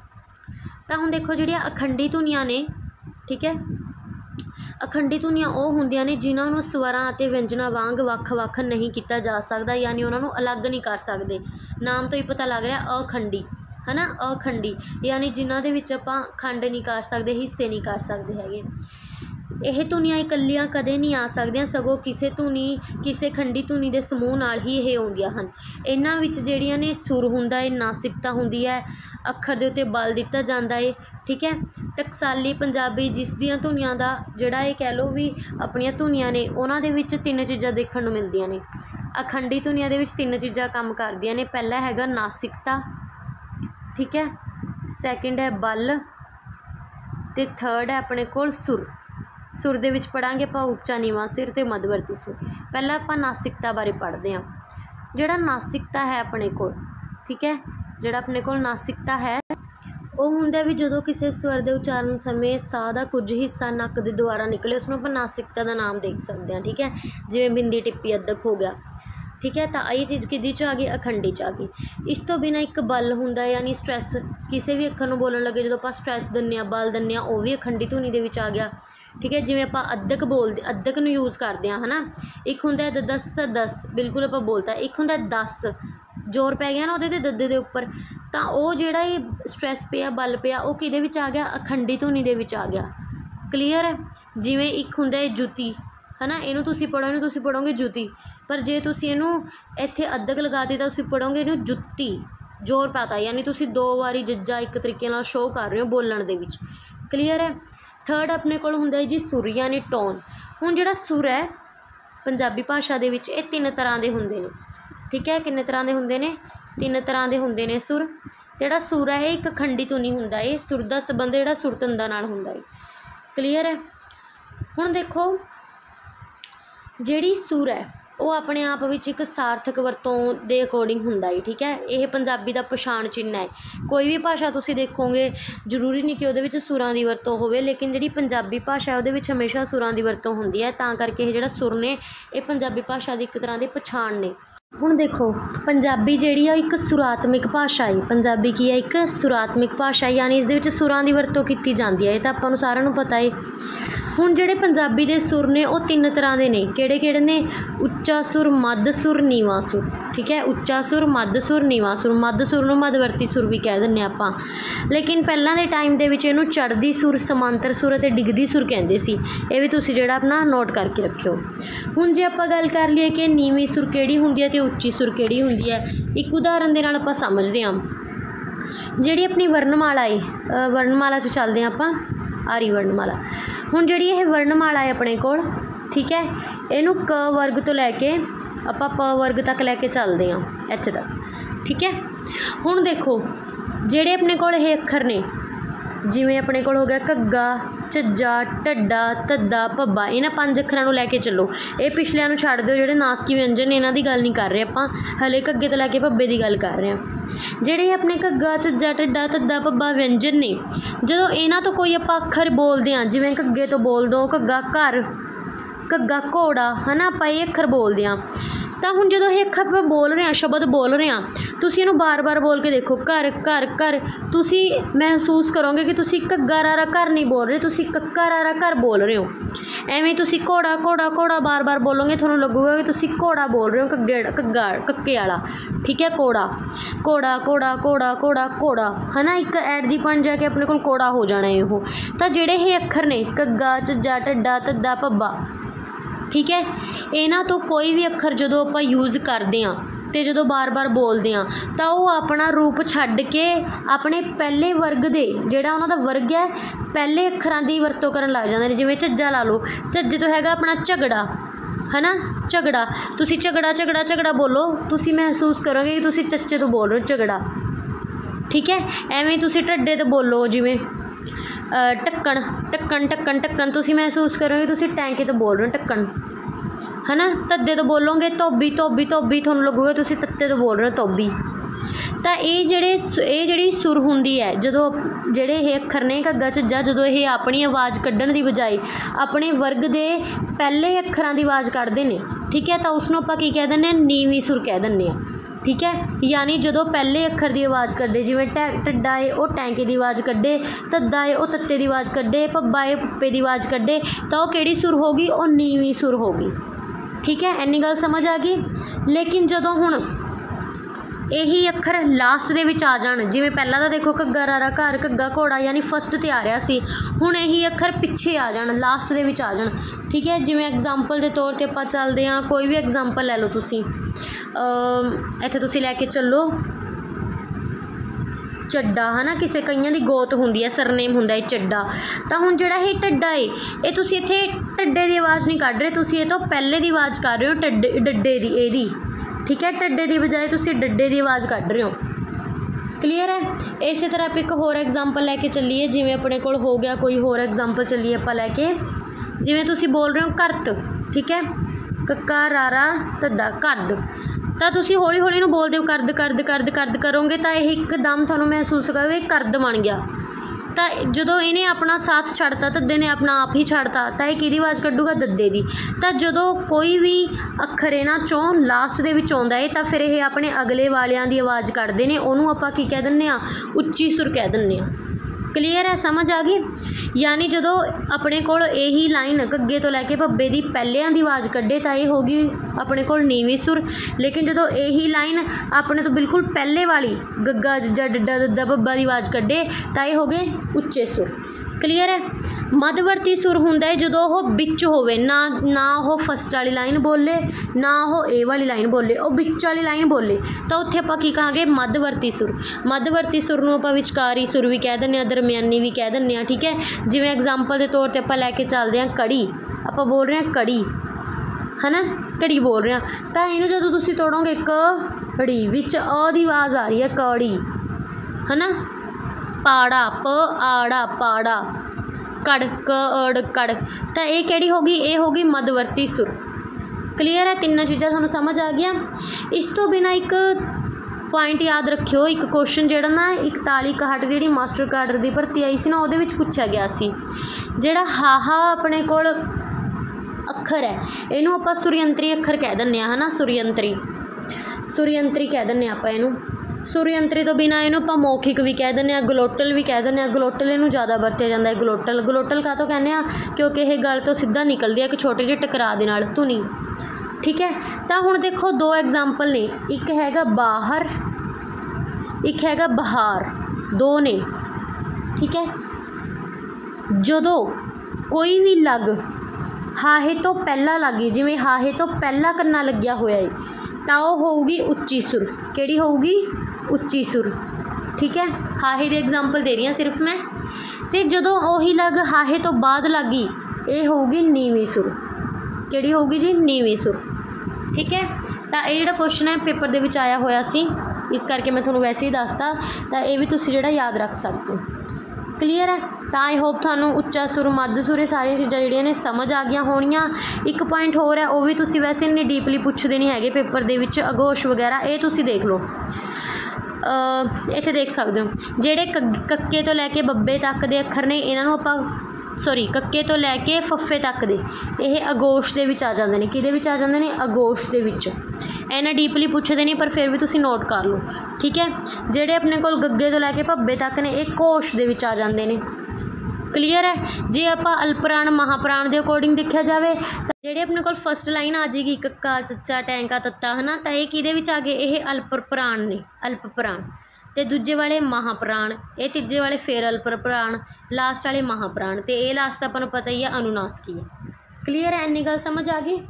ਤਾਂ ਹੁਣ ਦੇਖੋ, ਜਿਹੜੀਆਂ ਅਖੰਡੀ ਧੁਨੀਆਂ ਨੇ, ਠੀਕ ਹੈ, ਅਖੰਡੀ ਧੁਨੀਆਂ ਉਹ ਹੁੰਦੀਆਂ ਨੇ ਜਿਨ੍ਹਾਂ ਨੂੰ ਸਵਰਾਂ ਅਤੇ ਵਿਅੰਜਨਾਂ ਵਾਂਗ ਵੱਖ-ਵੱਖ ਨਹੀਂ ਕੀਤਾ ਜਾ ਸਕਦਾ, ਯਾਨੀ ਉਹਨਾਂ ਨੂੰ ਅਲੱਗ ਨਹੀਂ ਕਰ ਸਕਦੇ। ਨਾਮ ਤੋਂ ਹੀ ਪਤਾ ਲੱਗ ਰਿਹਾ ਅਖੰਡੀ, ਹੈ ਨਾ, ਅਖੰਡੀ, ਯਾਨੀ ਜਿਨ੍ਹਾਂ ਦੇ ਵਿੱਚ ਆਪਾਂ ਖੰਡ ਨਹੀਂ ਕਰ ਸਕਦੇ, ਹਿੱਸੇ ਨਹੀਂ ਕਰ ਸਕਦੇ ਹੈਗੇ। ਇਹ ਧੁਨੀਆਂ ਇਕੱਲੀਆਂ ਕਦੇ ਨਹੀਂ ਆ ਸਕਦੀਆਂ, ਸਗੋਂ ਕਿਸੇ ਧੁਨੀ, ਕਿਸੇ ਖੰਡੀ ਧੁਨੀ ਦੇ ਸਮੂਹ ਨਾਲ ਹੀ ਇਹ ਆਉਂਦੀਆਂ ਹਨ। ਇਹਨਾਂ ਵਿੱਚ ਜਿਹੜੀਆਂ ਨੇ ਸੁਰ ਹੁੰਦਾ ਹੈ, ਨਾਸਿਕਤਾ ਹੁੰਦੀ ਹੈ, ਅੱਖਰ ਦੇ ਉੱਤੇ ਬਲ ਦਿੱਤਾ ਜਾਂਦਾ ਹੈ। ਠੀਕ ਹੈ। ਟਕਸਾਲੀ ਪੰਜਾਬੀ, ਜਿਸ ਦੀਆਂ ਧੁਨੀਆਂ ਦਾ ਜਿਹੜਾ ਇਹ ਕਹਿ ਲਓ ਵੀ ਆਪਣੀਆਂ ਧੁਨੀਆਂ ਨੇ, ਉਹਨਾਂ ਦੇ ਵਿੱਚ ਤਿੰਨ ਚੀਜ਼ਾਂ ਦੇਖਣ ਨੂੰ ਮਿਲਦੀਆਂ ਨੇ। ਅਖੰਡੀ ਧੁਨੀਆਂ ਦੇ ਵਿੱਚ ਤਿੰਨ ਚੀਜ਼ਾਂ ਕੰਮ ਕਰਦੀਆਂ ਨੇ। ਪਹਿਲਾ ਹੈਗਾ ਨਾਸਿਕਤਾ, ਠੀਕ ਹੈ, ਸੈਕਿੰਡ ਹੈ ਬਲ, ਅਤੇ ਥਰਡ ਹੈ ਆਪਣੇ ਕੋਲ ਸੁਰ। ਸੁਰ ਦੇ ਵਿੱਚ ਪੜ੍ਹਾਂਗੇ ਆਪਾਂ ਉੱਚਾ, ਨੀਵਾਂ ਸਿਰ ਅਤੇ ਮੱਧਵਰਤੀ ਸੁਰ। ਪਹਿਲਾਂ ਆਪਾਂ ਨਾਸਿਕਤਾ ਬਾਰੇ ਪੜ੍ਹਦੇ ਹਾਂ। ਜਿਹੜਾ ਨਾਸਿਕਤਾ ਹੈ ਆਪਣੇ ਕੋਲ, ਠੀਕ ਹੈ, ਜਿਹੜਾ ਆਪਣੇ ਕੋਲ ਨਾਸਿਕਤਾ ਹੈ ਉਹ ਹੁੰਦਾ ਵੀ ਜਦੋਂ ਕਿਸੇ ਸਵਰ ਦੇ ਉਚਾਰਨ ਸਮੇਂ ਸਾਹ ਦਾ ਕੁਝ ਹਿੱਸਾ ਨੱਕ ਦੇ ਦੁਆਰਾ ਨਿਕਲੇ, ਉਸਨੂੰ ਆਪਾਂ ਨਾਸਿਕਤਾ ਦਾ ਨਾਮ ਦੇਖ ਸਕਦੇ ਹਾਂ। ਠੀਕ ਹੈ। ਜਿਵੇਂ ਬਿੰਦੀ, ਟਿੱਪੀ, ਅੱਧਕ ਹੋ ਗਿਆ। ਠੀਕ ਹੈ। ਤਾਂ ਇਹ ਚੀਜ਼ ਕਿਹਦੇ 'ਚ ਆ ਗਈ? ਅਖੰਡੀ 'ਚ ਆ ਗਈ। ਇਸ ਤੋਂ ਬਿਨਾਂ ਇੱਕ ਬਲ ਹੁੰਦਾ, ਯਾਨੀ ਸਟਰੈਸ। ਕਿਸੇ ਵੀ ਅੱਖਰ ਨੂੰ ਬੋਲਣ ਲੱਗੇ ਜਦੋਂ ਆਪਾਂ ਸਟਰੈਸ ਦਿੰਦੇ ਹਾਂ, ਬਲ ਦਿੰਦੇ ਹਾਂ, ਉਹ ਵੀ ਅਖੰਡੀ ਧੁਨੀ ਦੇ ਵਿੱਚ ਆ ਗਿਆ। ਠੀਕ ਹੈ। ਜਿਵੇਂ ਆਪਾਂ ਅੱਧਕ ਬੋਲਦੇ, ਅੱਧਕ ਨੂੰ ਯੂਜ਼ ਕਰਦੇ ਹਾਂ, ਹੈ ਨਾ। ਇੱਕ ਹੁੰਦਾ ਹੈ ਦਸ, ਦਸ, ਬਿਲਕੁਲ ਆਪਾਂ ਬੋਲਤਾ। ਇੱਕ ਹੁੰਦਾ ਦਸ, ਜ਼ੋਰ ਪੈ ਗਿਆ ਨਾ ਉਹਦੇ 'ਤੇ, ਦੱਦੇ ਦੇ ਉੱਪਰ, ਤਾਂ ਉਹ ਜਿਹੜਾ ਇਹ ਸਟਰੈਸ ਪਿਆ, ਬਲ ਪਿਆ, ਉਹ ਕਿਹਦੇ ਵਿੱਚ ਆ ਗਿਆ? ਅਖੰਡੀ ਧੁਨੀ ਦੇ ਵਿੱਚ ਆ ਗਿਆ। ਕਲੀਅਰ ਹੈ। ਜਿਵੇਂ ਇੱਕ ਹੁੰਦਾ ਹੈ ਜੁਤੀ, ਹੈ ਨਾ, ਇਹਨੂੰ ਤੁਸੀਂ ਪੜ੍ਹੋ, ਇਹਨੂੰ ਤੁਸੀਂ ਪੜ੍ਹੋਗੇ ਜੁਤੀ, ਪਰ ਜੇ ਤੁਸੀਂ ਇਹਨੂੰ ਇੱਥੇ ਅੱਧਕ ਲਗਾ ਦਿੱਤੀ ਤਾਂ ਤੁਸੀਂ ਪੜ੍ਹੋਗੇ ਇਹਨੂੰ ਜੁੱਤੀ, ਜ਼ੋਰ ਪਾਤਾ, ਯਾਨੀ ਤੁਸੀਂ ਦੋ ਵਾਰੀ ਜੱਜਾ ਇੱਕ ਤਰੀਕੇ ਨਾਲ ਸ਼ੋਅ ਕਰ ਰਹੇ ਹੋ ਬੋਲਣ ਦੇ ਵਿੱਚ। ਕਲੀਅਰ ਹੈ। ਥਰਡ ਆਪਣੇ ਕੋਲ ਹੁੰਦਾ ਹੈ ਜੀ ਸੁਰ, ਯਾਨੀ ਟੋਨ। ਹੁਣ ਜਿਹੜਾ ਸੁਰ ਹੈ ਪੰਜਾਬੀ ਭਾਸ਼ਾ ਦੇ ਵਿੱਚ ਇਹ ਤਿੰਨ ਤਰ੍ਹਾਂ ਦੇ ਹੁੰਦੇ ਨੇ। ਠੀਕ ਹੈ। ਕਿੰਨੇ ਤਰ੍ਹਾਂ ਦੇ ਹੁੰਦੇ ਨੇ? ਤਿੰਨ ਤਰ੍ਹਾਂ ਦੇ ਹੁੰਦੇ ਨੇ ਸੁਰ। ਜਿਹੜਾ ਸੁਰ ਹੈ ਇਹ ਇੱਕ ਖੰਡੀ ਧੁਨੀ ਹੁੰਦਾ ਹੈ। ਸੁਰ ਦਾ ਸੰਬੰਧ ਜਿਹੜਾ ਸੁਰ ਤੰਦਾਂ ਨਾਲ ਹੁੰਦਾ ਹੈ। ਕਲੀਅਰ ਹੈ। ਹੁਣ ਦੇਖੋ, ਜਿਹੜੀ ਸੁਰ ਹੈ ਉਹ ਆਪਣੇ ਆਪ ਵਿੱਚ ਇੱਕ ਸਾਰਥਕ ਵਰਤੋਂ ਦੇ ਅਕੋਰਡਿੰਗ ਹੁੰਦਾ ਹੈ। ਠੀਕ ਹੈ। ਇਹ ਪੰਜਾਬੀ ਦਾ ਪਛਾਣ ਚਿੰਨ੍ਹ ਹੈ। ਕੋਈ ਵੀ ਭਾਸ਼ਾ ਤੁਸੀਂ ਦੇਖੋਗੇ, ਜ਼ਰੂਰੀ ਨਹੀਂ ਕਿ ਉਹਦੇ ਵਿੱਚ ਸੁਰਾਂ ਦੀ ਵਰਤੋਂ ਹੋਵੇ, ਲੇਕਿਨ ਜਿਹੜੀ ਪੰਜਾਬੀ ਭਾਸ਼ਾ ਉਹਦੇ ਵਿੱਚ ਹਮੇਸ਼ਾ ਸੁਰਾਂ ਦੀ ਵਰਤੋਂ ਹੁੰਦੀ ਹੈ। ਤਾਂ ਕਰਕੇ ਇਹ ਜਿਹੜਾ ਸੁਰ ਨੇ ਇਹ ਪੰਜਾਬੀ ਭਾਸ਼ਾ ਦੀ ਇੱਕ ਤਰ੍ਹਾਂ ਦੀ ਪਛਾਣ ਨੇ। ਹੁਣ ਦੇਖੋ ਪੰਜਾਬੀ ਜਿਹੜੀ ਆ ਇੱਕ ਸੁਰਾਤਮਿਕ ਭਾਸ਼ਾ ਹੈ। ਪੰਜਾਬੀ ਕੀ ਹੈ? ਇੱਕ ਸੁਰਾਤਮਿਕ ਭਾਸ਼ਾ, ਯਾਨੀ ਇਸ ਦੇ ਵਿੱਚ ਸੁਰਾਂ ਦੀ ਵਰਤੋਂ ਕੀਤੀ ਜਾਂਦੀ ਹੈ। ਇਹ ਤਾਂ ਆਪਾਂ ਨੂੰ ਸਾਰਿਆਂ ਨੂੰ ਪਤਾ ਹੈ। ਹੁਣ ਜਿਹੜੇ ਪੰਜਾਬੀ ਦੇ ਸੁਰ ਨੇ ਉਹ ਤਿੰਨ ਤਰ੍ਹਾਂ ਦੇ ਨੇ। ਕਿਹੜੇ ਕਿਹੜੇ ਨੇ? ਉੱਚਾ ਸੁਰ, ਮੱਧ ਸੁਰ, ਨੀਵਾਂ ਸੁਰ। ਠੀਕ ਹੈ, ਉੱਚਾ ਸੁਰ, ਮੱਧ ਸੁਰ, ਨੀਵਾਂ ਸੁਰ। ਮੱਧ ਸੁਰ ਨੂੰ ਮੱਧਵਰਤੀ ਸੁਰ ਵੀ ਕਹਿ ਦਿੰਦੇ ਆਪਾਂ, ਲੇਕਿਨ ਪਹਿਲਾਂ ਦੇ ਟਾਈਮ ਦੇ ਵਿੱਚ ਇਹਨੂੰ ਚੜ੍ਹਦੀ ਸੁਰ, ਸਮਾਂਤਰ ਸੁਰ ਅਤੇ ਡਿੱਗਦੀ ਸੁਰ ਕਹਿੰਦੇ ਸੀ। ਇਹ ਵੀ ਤੁਸੀਂ ਜਿਹੜਾ ਆਪਣਾ ਨੋਟ ਕਰਕੇ ਰੱਖਿਓ। ਹੁਣ ਜੇ ਆਪਾਂ ਗੱਲ ਕਰ ਲਈਏ ਕਿ ਨੀਵੀਂ ਸੁਰ ਕਿਹੜੀ ਹੁੰਦੀ ਹੈ ਅਤੇ ਉੱਚੀ ਸੁਰ ਕਿਹੜੀ ਹੁੰਦੀ ਹੈ, ਇੱਕ ਉਦਾਹਰਨ ਦੇ ਨਾਲ ਆਪਾਂ ਸਮਝਦੇ ਹਾਂ। ਜਿਹੜੀ ਆਪਣੀ ਵਰਣਮਾਲਾ ਹੈ, ਵਰਣਮਾਲਾ 'ਚ ਚੱਲਦੇ ਹਾਂ ਆਪਾਂ, ਆਰੀ ਵਰਣਮਾਲਾ। ਹੁਣ ਜਿਹੜੀ ਇਹ ਵਰਣਮਾਲਾ ਹੈ ਆਪਣੇ ਕੋਲ, ਠੀਕ ਹੈ, ਇਹਨੂੰ ਕ ਵਰਗ ਤੋਂ ਲੈ ਕੇ ਆਪਾਂ ਪ ਵਰਗ ਤੱਕ ਲੈ ਕੇ ਚੱਲਦੇ ਹਾਂ, ਇੱਥੇ ਤੱਕ। ਠੀਕ ਹੈ, ਹੁਣ ਦੇਖੋ ਜਿਹੜੇ ਆਪਣੇ ਕੋਲ ਇਹ ਅੱਖਰ ਨੇ, ਜਿਵੇਂ ਆਪਣੇ ਕੋਲ ਹੋ ਗਿਆ ਘੱਗਾ, ਝੱਜਾ, ਢੱਡਾ, ਧੱਦਾ, ਭੱਬਾ, ਇਹਨਾਂ ਪੰਜ ਅੱਖਰਾਂ ਨੂੰ ਲੈ ਕੇ ਚੱਲੋ। ਇਹ ਪਿਛਲਿਆਂ ਨੂੰ ਛੱਡ ਦਿਓ, ਜਿਹੜੇ ਨਾਸਕੀ ਵਿਅੰਜਨ ਨੇ ਇਹਨਾਂ ਦੀ ਗੱਲ ਨਹੀਂ ਕਰ ਰਹੇ ਆਪਾਂ, ਹਲੇ ਘੱਗੇ ਤੋਂ ਲੈ ਕੇ ਭੱਬੇ ਦੀ ਗੱਲ ਕਰ ਰਹੇ ਹਾਂ। ਜਿਹੜੇ ਆਪਣੇ ਘੱਗਾ, ਝੱਜਾ, ਢੱਡਾ, ਧੱਦਾ, ਭੱਬਾ ਵਿਅੰਜਨ ਨੇ, ਜਦੋਂ ਇਹਨਾਂ ਤੋਂ ਕੋਈ ਆਪਾਂ ਅੱਖਰ ਬੋਲਦੇ ਹਾਂ, ਜਿਵੇਂ ਘੱਗੇ ਤੋਂ ਬੋਲ ਦੋ ਘੱਗਾ ਘਰ, ਘੱਗਾ ਘੋੜਾ, ਹੈ ਨਾ, ਆਪਾਂ ਇਹ ਅੱਖਰ ਬੋਲਦੇ ਹਾਂ। ਤਾਂ ਹੁਣ ਜਦੋਂ ਇਹ ਅੱਖਰ ਆਪਾਂ ਬੋਲ ਰਹੇ ਹਾਂ, ਸ਼ਬਦ ਬੋਲ ਰਹੇ ਹਾਂ, ਤੁਸੀਂ ਇਹਨੂੰ ਬਾਰ-ਬਾਰ ਬੋਲ ਕੇ ਦੇਖੋ, ਘਰ ਘਰ ਘਰ। ਤੁਸੀਂ ਮਹਿਸੂਸ ਕਰੋਗੇ ਕਿ ਤੁਸੀਂ ਘੱਗਾ ਰਾਰਾ ਘਰ ਨਹੀਂ ਬੋਲ ਰਹੇ, ਤੁਸੀਂ ਕੱਕਾ ਰਾਰਾ ਘਰ ਬੋਲ ਰਹੇ ਹੋ। ਐਵੇਂ ਤੁਸੀਂ ਘੋੜਾ ਘੋੜਾ ਘੋੜਾ ਬਾਰ-ਬਾਰ ਬੋਲੋਗੇ, ਤੁਹਾਨੂੰ ਲੱਗੂਗਾ ਕਿ ਤੁਸੀਂ ਘੋੜਾ ਬੋਲ ਰਹੇ ਹੋ, ਘੱਗੇ ਘੱਗਾ ਕੱਕੇ ਵਾਲਾ। ਠੀਕ ਹੈ, ਘੋੜਾ ਘੋੜਾ ਘੋੜਾ ਘੋੜਾ ਘੋੜਾ ਘੋੜਾ, ਹੈ ਨਾ, ਇੱਕ ਐਟ ਦੀ ਪੁਆਇੰਟ ਜਾ ਕੇ ਆਪਣੇ ਕੋਲ ਘੋੜਾ ਹੋ ਜਾਣਾ ਹੈ ਉਹ। ਤਾਂ ਜਿਹੜੇ ਇਹ ਅੱਖਰ ਨੇ ਘੱਗਾ, ਝੱਜਾ, ਢੱਡਾ, ਧੱਦਾ, ਭੱਬਾ, ਠੀਕ ਹੈ, ਇਹਨਾਂ ਤੋਂ ਕੋਈ ਵੀ ਅੱਖਰ ਜਦੋਂ ਆਪਾਂ ਯੂਜ਼ ਕਰਦੇ ਹਾਂ ਅਤੇ ਜਦੋਂ ਬਾਰ-ਬਾਰ ਬੋਲਦੇ ਹਾਂ, ਤਾਂ ਉਹ ਆਪਣਾ ਰੂਪ ਛੱਡ ਕੇ ਆਪਣੇ ਪਹਿਲੇ ਵਰਗ ਦੇ, ਜਿਹੜਾ ਉਹਨਾਂ ਦਾ ਵਰਗ ਹੈ, ਪਹਿਲੇ ਅੱਖਰਾਂ ਦੀ ਵਰਤੋਂ ਕਰਨ ਲੱਗ ਜਾਂਦੇ ਨੇ। ਜਿਵੇਂ ਝੱਜਾ ਲਾ ਲਓ, ਝੱਜੇ ਤੋਂ ਹੈਗਾ ਆਪਣਾ ਝਗੜਾ, ਹੈ ਨਾ, ਝਗੜਾ। ਤੁਸੀਂ ਝਗੜਾ ਝਗੜਾ ਝਗੜਾ ਬੋਲੋ, ਤੁਸੀਂ ਮਹਿਸੂਸ ਕਰੋਗੇ ਕਿ ਤੁਸੀਂ ਚੱਚੇ ਤੋਂ ਬੋਲ ਰਹੇ ਹੋ, ਝਗੜਾ। ਠੀਕ ਹੈ, ਐਵੇਂ ਤੁਸੀਂ ਢੱਡੇ ਤੋਂ ਬੋਲੋ, ਜਿਵੇਂ ਢੱਕਣ ਢੱਕਣ ਢੱਕਣ ਢੱਕਣ, ਤੁਸੀਂ ਮਹਿਸੂਸ ਕਰੋਗੇ ਤੁਸੀਂ ਟੈਂਕੇ ਤੋਂ ਬੋਲ ਰਹੇ ਹੋ, ਢੱਕਣ, ਹੈ ਨਾ। ਧੱਦੇ ਤੋਂ ਬੋਲੋਗੇ ਧੋਬੀ ਧੋਬੀ ਧੋਬੀ, ਤੁਹਾਨੂੰ ਲੱਗੂਗਾ ਤੁਸੀਂ ਤੱਤੇ ਤੋਂ ਬੋਲ ਰਹੇ ਹੋ, ਧੋਬੀ। ਤਾਂ ਇਹ ਜਿਹੜੇ ਇਹ ਜਿਹੜੀ ਸੁਰ ਹੁੰਦੀ ਹੈ, ਜਦੋਂ ਜਿਹੜੇ ਇਹ ਅੱਖਰ ਨੇ ਘੱਗਾ, ਝੱਜਾ, ਜਦੋਂ ਇਹ ਆਪਣੀ ਆਵਾਜ਼ ਕੱਢਣ ਦੀ ਬਜਾਏ ਆਪਣੇ ਵਰਗ ਦੇ ਪਹਿਲੇ ਅੱਖਰਾਂ ਦੀ ਆਵਾਜ਼ ਕੱਢਦੇ ਨੇ, ਠੀਕ ਹੈ, ਤਾਂ ਉਸਨੂੰ ਆਪਾਂ ਕੀ ਕਹਿ ਦਿੰਦੇ ਹਾਂ? ਨੀਵੀਂ ਸੁਰ ਕਹਿ ਦਿੰਦੇ ਹਾਂ। ਠੀਕ ਹੈ, ਯਾਨੀ ਜਦੋਂ ਪਹਿਲੇ ਅੱਖਰ ਦੀ ਆਵਾਜ਼ ਕੱਢੇ, ਜਿਵੇਂ ਟੈ ਢੱਡਾ ਏ ਉਹ ਟੈਂਕੇ ਦੀ ਆਵਾਜ਼ ਕੱਢੇ, ਧੱਦਾ ਏ ਉਹ ਤੱਤੇ ਦੀ ਆਵਾਜ਼ ਕੱਢੇ, ਭੱਬਾ ਏ ਪੱਪੇ ਦੀ ਆਵਾਜ਼ ਕੱਢੇ, ਤਾਂ ਉਹ ਕਿਹੜੀ ਸੁਰ ਹੋ ਗਈ? ਉਹ ਨੀਵੀਂ ਸੁਰ ਹੋ ਗਈ। ਠੀਕ ਹੈ, ਇੰਨੀ ਗੱਲ ਸਮਝ ਆ ਗਈ। ਲੇਕਿਨ ਜਦੋਂ ਹੁਣ ਇਹੀ ਅੱਖਰ ਲਾਸਟ ਦੇ ਵਿੱਚ ਆ ਜਾਣ, ਜਿਵੇਂ ਪਹਿਲਾਂ ਤਾਂ ਦੇਖੋ ਘੱਗਾ ਰਾਰਾ ਘਰ, ਘੱਗਾ ਘੋੜਾ, ਯਾਨੀ ਫਸਟ 'ਤੇ ਆ ਰਿਹਾ ਸੀ, ਹੁਣ ਇਹੀ ਅੱਖਰ ਪਿੱਛੇ ਆ ਜਾਣ, ਲਾਸਟ ਦੇ ਵਿੱਚ ਆ ਜਾਣ। ਠੀਕ ਹੈ, ਜਿਵੇਂ ਐਗਜ਼ਾਮਪਲ ਦੇ ਤੌਰ 'ਤੇ ਆਪਾਂ ਚੱਲਦੇ ਹਾਂ, ਕੋਈ ਵੀ ਐਗਜ਼ਾਮਪਲ ਲੈ ਲਓ ਤੁਸੀਂ, ਇੱਥੇ ਤੁਸੀਂ ਲੈ ਕੇ ਚੱਲੋ ਚੱਡਾ, ਹੈ ਨਾ, ਕਿਸੇ ਕਈਆਂ ਦੀ ਗੋਤ ਹੁੰਦੀ ਹੈ, ਸਰਨੇਮ ਹੁੰਦਾ ਹੈ ਚੱਡਾ। ਤਾਂ ਹੁਣ ਜਿਹੜਾ ਇਹ ਢੱਡਾ ਏ, ਇਹ ਤੁਸੀਂ ਇੱਥੇ ਢੱਡੇ ਦੀ ਆਵਾਜ਼ ਨਹੀਂ ਕੱਢ ਰਹੇ, ਤੁਸੀਂ ਇਹ ਤੋਂ ਪਹਿਲੇ ਦੀ ਆਵਾਜ਼ ਕਰ ਰਹੇ ਹੋ, ਢੱਡੇ ਡੱਡੇ ਦੀ, ਇਹਦੀ। ਠੀਕ ਹੈ, ਢੱਡੇ ਦੀ ਬਜਾਏ ਤੁਸੀਂ ਡੱਡੇ ਦੀ ਆਵਾਜ਼ ਕੱਢ ਰਹੇ ਹੋ। ਕਲੀਅਰ ਹੈ। ਇਸੇ ਤਰ੍ਹਾਂ ਆਪਾਂ ਇੱਕ ਹੋਰ ਐਗਜ਼ਾਮਪਲ ਲੈ ਕੇ ਚੱਲੀਏ, ਜਿਵੇਂ ਆਪਣੇ ਕੋਲ ਹੋ ਗਿਆ ਕੋਈ ਹੋਰ ਐਗਜ਼ਾਮਪਲ ਚੱਲੀਏ ਆਪਾਂ ਲੈ ਕੇ, ਜਿਵੇਂ ਤੁਸੀਂ ਬੋਲ ਰਹੇ ਹੋ ਕਰਤ, ਠੀਕ ਹੈ, ਕੱਕਾ ਰਾਰਾ ਧੱਦਾ, ਕਰਦ। ਤਾਂ ਤੁਸੀਂ ਹੌਲੀ ਹੌਲੀ ਨੂੰ ਬੋਲਦੇ ਹੋ, ਕਰਦ ਕਰਦ ਕਰਦ ਕਰਦ ਕਰੋਗੇ ਤਾਂ ਇਹ ਇੱਕਦਮ ਤੁਹਾਨੂੰ ਮਹਿਸੂਸ ਕਰੋਗੇ ਕਰਦ ਬਣ ਗਿਆ। ਤਾਂ ਜਦੋਂ ਇਹਨੇ ਆਪਣਾ ਸਾਥ ਛੱਡਤਾ, ਧੱਦੇ ਨੇ ਆਪਣਾ ਆਪ ਹੀ ਛੱਡਤਾ, ਤਾਂ ਇਹ ਕਿਹਦੀ ਆਵਾਜ਼ ਕੱਢੂਗਾ? ਦੱਦੇ ਦੀ। ਤਾਂ ਜਦੋਂ ਕੋਈ ਵੀ ਅੱਖਰ ਇਹਨਾਂ 'ਚੋਂ ਲਾਸਟ ਦੇ ਵਿੱਚ ਆਉਂਦਾ ਹੈ, ਤਾਂ ਫਿਰ ਇਹ ਆਪਣੇ ਅਗਲੇ ਵਾਲਿਆਂ ਦੀ ਆਵਾਜ਼ ਕੱਢਦੇ ਨੇ, ਉਹਨੂੰ ਆਪਾਂ ਕੀ ਕਹਿ ਦਿੰਦੇ ਹਾਂ? ਉੱਚੀ ਸੁਰ ਕਹਿ ਦਿੰਦੇ ਹਾਂ। ਕਲੀਅਰ ਹੈ, ਸਮਝ ਆ ਗਈ। ਯਾਨੀ ਜਦੋਂ ਆਪਣੇ ਕੋਲ ਇਹੀ ਲਾਈਨ ਘੱਗੇ ਤੋਂ ਲੈ ਕੇ ਭੱਬੇ ਦੀ ਪਹਿਲਿਆਂ ਦੀ ਆਵਾਜ਼ ਕੱਢੇ, ਤਾਂ ਇਹ ਹੋ ਗਈ ਆਪਣੇ ਕੋਲ ਨੀਵੀਂ ਸੁਰ। ਲੇਕਿਨ ਜਦੋਂ ਇਹੀ ਲਾਈਨ ਆਪਣੇ ਤੋਂ ਬਿਲਕੁਲ ਪਹਿਲੇ ਵਾਲੀ ਗੱਗਾ, ਜੱਜਾ, ਡੱਡਾ, ਦੱਦਾ, ਭੱਬਾ ਦੀ ਆਵਾਜ਼ ਕੱਢੇ, ਤਾਂ ਇਹ ਹੋ ਗਏ ਉੱਚੇ ਸੁਰ। ਕਲੀਅਰ ਹੈ। ਮੱਧਵਰਤੀ ਸੁਰ ਹੁੰਦਾ ਹੈ ਜਦੋਂ ਉਹ ਵਿੱਚ ਹੋਵੇ, ਨਾ ਨਾ ਉਹ ਫਸਟ ਵਾਲੀ ਲਾਈਨ ਬੋਲੇ, ਨਾ ਉਹ ਇਹ ਵਾਲੀ ਲਾਈਨ ਬੋਲੇ, ਉਹ ਵਿੱਚ ਵਾਲੀ ਲਾਈਨ ਬੋਲੇ, ਤਾਂ ਉੱਥੇ ਆਪਾਂ ਕੀ ਕਹਾਂਗੇ? ਮੱਧਵਰਤੀ ਸੁਰ। ਮੱਧਵਰਤੀ ਸੁਰ ਨੂੰ ਆਪਾਂ ਵਿਚਕਾਰੀ ਸੁਰ ਵੀ ਕਹਿ ਦਿੰਦੇ ਹਾਂ, ਦਰਮਿਆਨੀ ਵੀ ਕਹਿ ਦਿੰਦੇ ਹਾਂ। ਠੀਕ ਹੈ, ਜਿਵੇਂ ਐਗਜ਼ਾਮਪਲ ਦੇ ਤੌਰ 'ਤੇ ਆਪਾਂ ਲੈ ਕੇ ਚੱਲਦੇ ਹਾਂ ਕੜੀ, ਆਪਾਂ ਬੋਲ ਰਹੇ ਹਾਂ ਕੜੀ, ਹੈ ਨਾ, ਘੜੀ ਬੋਲ ਰਹੇ ਹਾਂ, ਤਾਂ ਇਹਨੂੰ ਜਦੋਂ ਤੁਸੀਂ ਤੋੜੋਗੇ ਕੜੀ, ਵਿੱਚ ਅ ਦੀ ਆਵਾਜ਼ ਆ ਰਹੀ ਹੈ, ਕੜੀ, ਹੈ ਨਾ, ਪਾੜਾ, ਪ ਆੜਾ ਪਾੜਾ, ਕੜ, ਕ ਅੜ ਕੜ, ਤਾਂ ਇਹ ਕਿਹੜੀ ਹੋ ਗਈ? ਇਹ ਹੋ ਗਈ ਮੱਧਵਰਤੀ ਸੁਰ। ਕਲੀਅਰ ਹੈ, ਤਿੰਨਾਂ ਚੀਜ਼ਾਂ ਤੁਹਾਨੂੰ ਸਮਝ ਆ ਗਈਆਂ। ਇਸ ਤੋਂ ਬਿਨਾਂ ਇੱਕ ਪੁਆਇੰਟ ਯਾਦ ਰੱਖਿਓ, ਇੱਕ ਕੁਐਸਚਨ ਜਿਹੜਾ ਨਾ ਇਕਤਾਲੀ ਇਕਾਹਠ ਦੀ ਜਿਹੜੀ ਮਾਸਟਰ ਕਾਡਰ ਦੀ ਭਰਤੀ ਆਈ ਸੀ ਨਾ, ਉਹਦੇ ਵਿੱਚ ਪੁੱਛਿਆ ਗਿਆ ਸੀ, ਜਿਹੜਾ ਹਾਹਾ ਆਪਣੇ ਕੋਲ ਅੱਖਰ ਹੈ, ਇਹਨੂੰ ਆਪਾਂ ਸੁਰਯੰਤਰੀ ਅੱਖਰ ਕਹਿ ਦਿੰਦੇ ਹਾਂ, ਹੈ ਨਾ, ਸੁਰਯੰਤਰੀ। ਸੁਰਯੰਤਰੀ ਕਹਿ ਦਿੰਦੇ ਆਪਾਂ ਇਹਨੂੰ। ਸੁਰਯੰਤਰੀ ਤੋਂ ਬਿਨਾਂ ਇਹਨੂੰ ਆਪਾਂ ਮੌਖਿਕ ਵੀ ਕਹਿ ਦਿੰਦੇ ਹਾਂ, ਗਲੋਟਲ ਵੀ ਕਹਿ ਦਿੰਦੇ ਹਾਂ। ਗਲੋਟਲ ਇਹਨੂੰ ਜ਼ਿਆਦਾ ਵਰਤਿਆ ਜਾਂਦਾ ਹੈ। ਗਲੋਟਲ ਗਲੋਟਲ ਕਾਹਤੋਂ ਕਹਿੰਦੇ ਆ, ਕਿਉਂਕਿ ਇਹ ਗਲ ਤੋਂ ਸਿੱਧਾ ਨਿਕਲਦੀ ਹੈ ਇੱਕ ਛੋਟੇ ਜਿਹੇ ਟਕਰਾਅ ਦੇ ਨਾਲ ਧੁਨੀ। ਠੀਕ ਹੈ, ਤਾਂ ਹੁਣ ਦੇਖੋ ਦੋ ਐਗਜ਼ਾਮਪਲ ਨੇ, ਇੱਕ ਹੈਗਾ ਬਾਹਰ, ਇੱਕ ਹੈਗਾ ਬਹਾਰ, ਦੋ ਨੇ। ਠੀਕ ਹੈ, ਜਦੋਂ ਕੋਈ ਵੀ ਲੱਗ ਹਾਹੇ ਤੋਂ ਪਹਿਲਾਂ ਲੱਗੀ, ਜਿਵੇਂ ਹਾਹੇ ਤੋਂ ਪਹਿਲਾਂ ਕੰਨਾ ਲੱਗਿਆ ਹੋਇਆ ਹੈ, ਤਾਂ ਉਹ ਹੋਊਗੀ ਉੱਚੀ ਸੁਰ। ਕਿਹੜੀ ਹੋਊਗੀ? ਉੱਚੀ ਸੁਰ। ਠੀਕ ਹੈ, ਹਾਹੇ ਦੀ ਐਗਜ਼ਾਮਪਲ ਦੇ ਰਹੀ ਹਾਂ ਸਿਰਫ ਮੈਂ। ਅਤੇ ਜਦੋਂ ਉਹੀ ਲੱਗ ਹਾਹੇ ਤੋਂ ਬਾਅਦ ਲੱਗੀ, ਇਹ ਹੋਊਗੀ ਨੀਵੀਂ ਸੁਰ। ਕਿਹੜੀ ਹੋਊਗੀ ਜੀ? ਨੀਵੀਂ ਸੁਰ। ਠੀਕ ਹੈ, ਤਾਂ ਇਹ ਜਿਹੜਾ ਕੁਐਸਚਨ ਹੈ ਪੇਪਰ ਦੇ ਵਿੱਚ ਆਇਆ ਹੋਇਆ ਸੀ, ਇਸ ਕਰਕੇ ਮੈਂ ਤੁਹਾਨੂੰ ਵੈਸੇ ਹੀ ਦੱਸਤਾ, ਤਾਂ ਇਹ ਵੀ ਤੁਸੀਂ ਜਿਹੜਾ ਯਾਦ ਰੱਖ ਸਕਦੇ ਹੋ। ਕਲੀਅਰ ਹੈ? ਤਾਂ ਆਈ ਹੋਪ ਤੁਹਾਨੂੰ ਉੱਚਾ ਸੁਰ, ਮੱਧ ਸੁਰ, ਇਹ ਸਾਰੀਆਂ ਚੀਜ਼ਾਂ ਜਿਹੜੀਆਂ ਨੇ ਸਮਝ ਆ ਗਈਆਂ ਹੋਣੀਆਂ। ਇੱਕ ਪੁਆਇੰਟ ਹੋਰ ਹੈ, ਉਹ ਵੀ ਤੁਸੀਂ ਵੈਸੇ ਇੰਨੀ ਡੀਪਲੀ ਪੁੱਛਦੇ ਨਹੀਂ ਹੈਗੇ ਪੇਪਰ ਦੇ ਵਿੱਚ, ਅਗੋਸ਼ ਵਗੈਰਾ, ਇਹ ਤੁਸੀਂ ਦੇਖ ਲਓ। ਇੱਥੇ ਦੇਖ ਸਕਦੇ ਹੋ, ਜਿਹੜੇ ਕ ਕੱਕੇ ਤੋਂ ਲੈ ਕੇ ਬੱਬੇ ਤੱਕ ਦੇ ਅੱਖਰ ਨੇ, ਇਹਨਾਂ ਨੂੰ ਆਪਾਂ ਸੌਰੀ ਕੱਕੇ ਤੋਂ ਲੈ ਕੇ ਫੱਫੇ ਤੱਕ ਦੇ, ਇਹ ਅਗੋਸ਼ ਦੇ ਵਿੱਚ ਆ ਜਾਂਦੇ ਨੇ। ਕਿਹਦੇ ਵਿੱਚ ਆ ਜਾਂਦੇ ਨੇ? ਅਗੋਸ਼ ਦੇ ਵਿੱਚ। ਇਹਨਾਂ ਡੀਪਲੀ ਪੁੱਛਦੇ ਨਹੀਂ, ਪਰ ਫਿਰ ਵੀ ਤੁਸੀਂ ਨੋਟ ਕਰ ਲਓ। ਠੀਕ ਹੈ, ਜਿਹੜੇ ਆਪਣੇ ਕੋਲ ਗੱਗੇ ਤੋਂ ਲੈ ਕੇ ਭੱਬੇ ਤੱਕ ਨੇ, ਇਹ ਕੋਸ਼ ਦੇ ਵਿੱਚ ਆ ਜਾਂਦੇ ਨੇ। ਕਲੀਅਰ ਹੈ? ਜੇ ਆਪਾਂ ਅਲਪਰਾਣ ਮਹਾਪਰਾਣ ਦੇ ਅਕੋਰਡਿੰਗ ਦੇਖਿਆ ਜਾਵੇ, ਤਾਂ ਜਿਹੜੇ ਆਪਣੇ ਕੋਲ ਫਸਟ ਲਾਈਨ ਆ ਜਾਏਗੀ ਕੱਕਾ ਚੱਚਾ ਟੈਂਕਾ ਤੱਤਾ, ਹੈ ਨਾ, ਤਾਂ ਇਹ ਕਿਹਦੇ ਵਿੱਚ ਆ ਗਏ? ਇਹ ਅਲਪਪਰਾਣ ਨੇ, ਅਲਪਪਰਾਣ। ਅਤੇ ਦੂਜੇ ਵਾਲੇ ਮਹਾਪਰਾਣ, ਇਹ ਤੀਜੇ ਵਾਲੇ ਫਿਰ ਅਲਪਪਰਾਣ, ਲਾਸਟ ਵਾਲੇ ਮਹਾਪਰਾਣ, ਅਤੇ ਇਹ ਲਾਸਟ ਤਾਂ ਆਪਾਂ ਨੂੰ ਪਤਾ ਹੀ ਹੈ ਅਨੁਨਾਸਿਕੀ ਹੈ। ਕਲੀਅਰ ਹੈ? ਇੰਨੀ ਗੱਲ ਸਮਝ ਆ ਗਈ?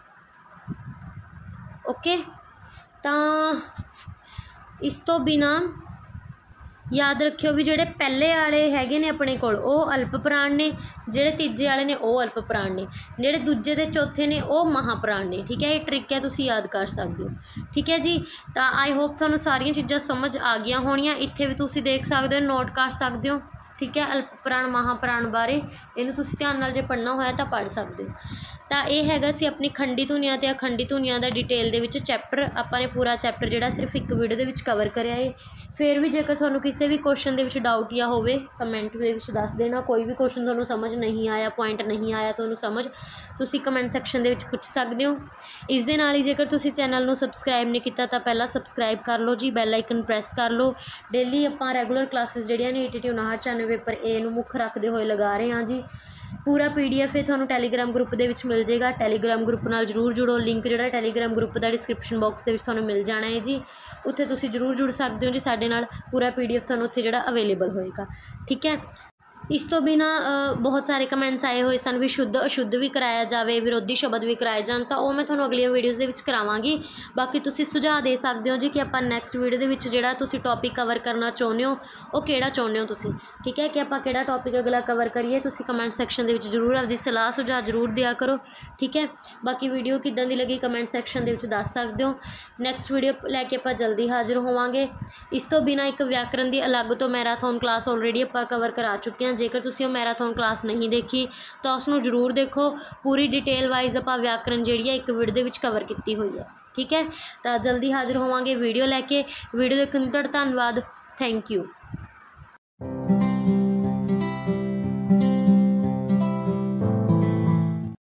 ਓਕੇ, ਤਾਂ ਇਸ ਤੋਂ ਬਿਨਾਂ ਯਾਦ ਰੱਖਿਓ ਵੀ ਜਿਹੜੇ ਪਹਿਲੇ ਵਾਲੇ ਹੈਗੇ ਨੇ ਆਪਣੇ ਕੋਲ, ਉਹ ਅਲਪਪਰਾਣ ਨੇ, ਜਿਹੜੇ ਤੀਜੇ ਵਾਲੇ ਨੇ ਉਹ ਅਲਪਪਰਾਣ ਨੇ, ਜਿਹੜੇ ਦੂਜੇ ਦੇ ਚੌਥੇ ਨੇ ਉਹ ਮਹਾਪਰਾਣ ਨੇ। ਠੀਕ ਹੈ, ਇਹ ਟ੍ਰਿਕ ਹੈ, ਤੁਸੀਂ ਯਾਦ ਕਰ ਸਕਦੇ ਹੋ। ਠੀਕ ਹੈ ਜੀ, ਤਾਂ ਆਈ ਹੋਪ ਤੁਹਾਨੂੰ ਸਾਰੀਆਂ ਚੀਜ਼ਾਂ ਸਮਝ ਆ ਗਈਆਂ ਹੋਣੀਆਂ। ਇੱਥੇ ਵੀ ਤੁਸੀਂ ਦੇਖ ਸਕਦੇ ਹੋ, ਨੋਟ ਕਰ ਸਕਦੇ ਹੋ। ਠੀਕ ਹੈ, ਅਲਪਪਰਾਣ ਮਹਾਪਰਾਣ ਬਾਰੇ ਇਹਨੂੰ ਤੁਸੀਂ ਧਿਆਨ ਨਾਲ ਜੇ ਪੜ੍ਹਨਾ ਹੋਇਆ ਤਾਂ ਪੜ੍ਹ ਸਕਦੇ ਹੋ। ਤਾਂ ਇਹ ਹੈਗਾ ਸੀ ਆਪਣੀ ਖੰਡੀ ਧੁਨੀਆਂ ਅਤੇ ਅਖੰਡੀ ਧੁਨੀਆਂ ਦਾ ਡਿਟੇਲ ਦੇ ਵਿੱਚ ਚੈਪਟਰ। ਆਪਾਂ ਨੇ ਪੂਰਾ ਚੈਪਟਰ ਜਿਹੜਾ ਸਿਰਫ ਇੱਕ ਵੀਡੀਓ ਦੇ ਵਿੱਚ ਕਵਰ ਕਰਿਆ ਹੈ। ਫਿਰ ਵੀ ਜੇਕਰ ਤੁਹਾਨੂੰ ਕਿਸੇ ਵੀ ਕੁਐਸਚਨ ਦੇ ਵਿੱਚ ਡਾਊਟ ਜਾਂ ਹੋਵੇ, ਕਮੈਂਟ ਦੇ ਵਿੱਚ ਦੱਸ ਦੇਣਾ। ਕੋਈ ਵੀ ਕੁਐਸਚਨ ਤੁਹਾਨੂੰ ਸਮਝ ਨਹੀਂ ਆਇਆ, ਪੁਆਇੰਟ ਨਹੀਂ ਆਇਆ ਤੁਹਾਨੂੰ ਸਮਝ, ਤੁਸੀਂ ਕਮੈਂਟ ਸੈਕਸ਼ਨ ਦੇ ਵਿੱਚ ਪੁੱਛ ਸਕਦੇ ਹੋ। ਇਸ ਦੇ ਨਾਲ ਹੀ ਜੇਕਰ ਤੁਸੀਂ ਚੈਨਲ ਨੂੰ ਸਬਸਕ੍ਰਾਈਬ ਨਹੀਂ ਕੀਤਾ ਤਾਂ ਪਹਿਲਾਂ ਸਬਸਕ੍ਰਾਈਬ ਕਰ ਲਓ ਜੀ, ਬੈਲ ਆਈਕਨ ਪ੍ਰੈਸ ਕਰ ਲਓ। ਡੇਲੀ ਆਪਾਂ ਰੈਗੂਲਰ ਕਲਾਸਿਸ ਜਿਹੜੀਆਂ ਨੇ ਈ ਟੀ ਟੀ ਉਨਾਹਠ ਚੁਰਾਨਵੇਂ ਪੇਪਰ ਏ ਨੂੰ ਮੁੱਖ ਰੱਖਦੇ ਹੋਏ ਲਗਾ ਰਹੇ ਹਾਂ ਜੀ। ਪੂਰਾ ਪੀ ਡੀ ਐਫ ਇਹ ਤੁਹਾਨੂੰ ਟੈਲੀਗ੍ਰਾਮ ਗਰੁੱਪ ਦੇ ਵਿੱਚ ਮਿਲ ਜਾਏਗਾ। ਟੈਲੀਗ੍ਰਾਮ ਗਰੁੱਪ ਨਾਲ ਜ਼ਰੂਰ ਜੁੜੋ। ਲਿੰਕ ਜਿਹੜਾ ਟੈਲੀਗ੍ਰਾਮ ਗਰੁੱਪ ਦਾ ਡਿਸਕ੍ਰਿਪਸ਼ਨ ਬਾਕਸ ਦੇ ਵਿੱਚ ਤੁਹਾਨੂੰ ਮਿਲ ਜਾਣਾ ਹੈ ਜੀ, ਉੱਥੇ ਤੁਸੀਂ ਜ਼ਰੂਰ ਜੁੜ ਸਕਦੇ ਹੋ ਜੀ ਸਾਡੇ ਨਾਲ। ਪੂਰਾ ਪੀ ਡੀ ਐਫ ਤੁਹਾਨੂੰ ਉੱਥੇ ਜਿਹੜਾ ਅਵੇਲੇਬਲ ਹੋਏਗਾ। ਠੀਕ ਹੈ, ਇਸ ਤੋਂ ਬਿਨਾਂ ਬਹੁਤ ਸਾਰੇ ਕਮੈਂਟਸ ਆਏ ਹੋਏ ਸਨ ਵੀ ਸ਼ੁੱਧ ਅਸ਼ੁੱਧ ਵੀ ਕਰਾਇਆ ਜਾਵੇ, ਵਿਰੋਧੀ ਸ਼ਬਦ ਵੀ ਕਰਾਏ ਜਾਣ, ਤਾਂ ਉਹ ਮੈਂ ਤੁਹਾਨੂੰ ਅਗਲੀਆਂ ਵੀਡੀਓਜ਼ ਦੇ ਵਿੱਚ ਕਰਾਵਾਂਗੀ। ਬਾਕੀ ਤੁਸੀਂ ਸੁਝਾਅ ਦੇ ਸਕਦੇ ਹੋ ਜੀ ਕਿ ਆਪਾਂ ਨੈਕਸਟ ਵੀਡੀਓ ਦੇ ਵਿੱਚ ਜਿਹੜਾ ਤੁਸੀਂ ਟੌਪਿਕ ਕਵਰ ਕਰਨਾ ਚਾਹੁੰਦੇ ਹੋ, ਉਹ ਕਿਹੜਾ ਚਾਹੁੰਦੇ ਹੋ ਤੁਸੀਂ। ਠੀਕ ਹੈ, ਕਿ ਆਪਾਂ ਕਿਹੜਾ ਟੌਪਿਕ ਅਗਲਾ ਕਵਰ ਕਰੀਏ, ਤੁਸੀਂ ਕਮੈਂਟ ਸੈਕਸ਼ਨ ਦੇ ਵਿੱਚ ਜ਼ਰੂਰ ਆਪਦੀ ਸਲਾਹ ਸੁਝਾਅ ਜ਼ਰੂਰ ਦਿਆ ਕਰੋ। ਠੀਕ ਹੈ, ਬਾਕੀ ਵੀਡੀਓ ਕਿੱਦਾਂ ਦੀ ਲੱਗੀ ਕਮੈਂਟ ਸੈਕਸ਼ਨ ਦੇ ਵਿੱਚ ਦੱਸ ਸਕਦੇ ਹੋ। ਨੈਕਸਟ ਵੀਡੀਓ ਲੈ ਕੇ ਆਪਾਂ ਜਲਦੀ ਹਾਜ਼ਰ ਹੋਵਾਂਗੇ। ਇਸ ਤੋਂ ਬਿਨਾਂ ਇੱਕ ਵਿਆਕਰਨ ਦੀ ਅਲੱਗ ਤੋਂ ਮੈਰਾਥਨ ਕਲਾਸ ਆਲਰੇਡੀ ਆਪਾਂ ਕਵਰ ਕਰਾ ਚੁੱਕੇ ਹਾਂ। ਜੇਕਰ ਤੁਸੀਂ ਉਹ ਮੈਰਾਥਨ ਕਲਾਸ ਨਹੀਂ ਦੇਖੀ ਤਾਂ ਉਸ ਨੂੰ ਜ਼ਰੂਰ ਦੇਖੋ। ਪੂਰੀ ਡਿਟੇਲ ਵਾਈਜ਼ ਆਪਾਂ ਵਿਆਕਰਨ ਜਿਹੜੀ ਹੈ ਇੱਕ ਵੀਡੀਓ ਦੇ ਵਿੱਚ ਕਵਰ ਕੀਤੀ ਹੋਈ ਹੈ। ਠੀਕ ਹੈ, ਤਾਂ ਜਲਦੀ ਹਾਜ਼ਰ ਹੋਵਾਂਗੇ ਵੀਡੀਓ ਲੈ ਕੇ। ਵੀਡੀਓ ਦੇਖਣ ਲਈ ਤੁਹਾਡਾ ਧੰਨਵਾਦ। Thank you.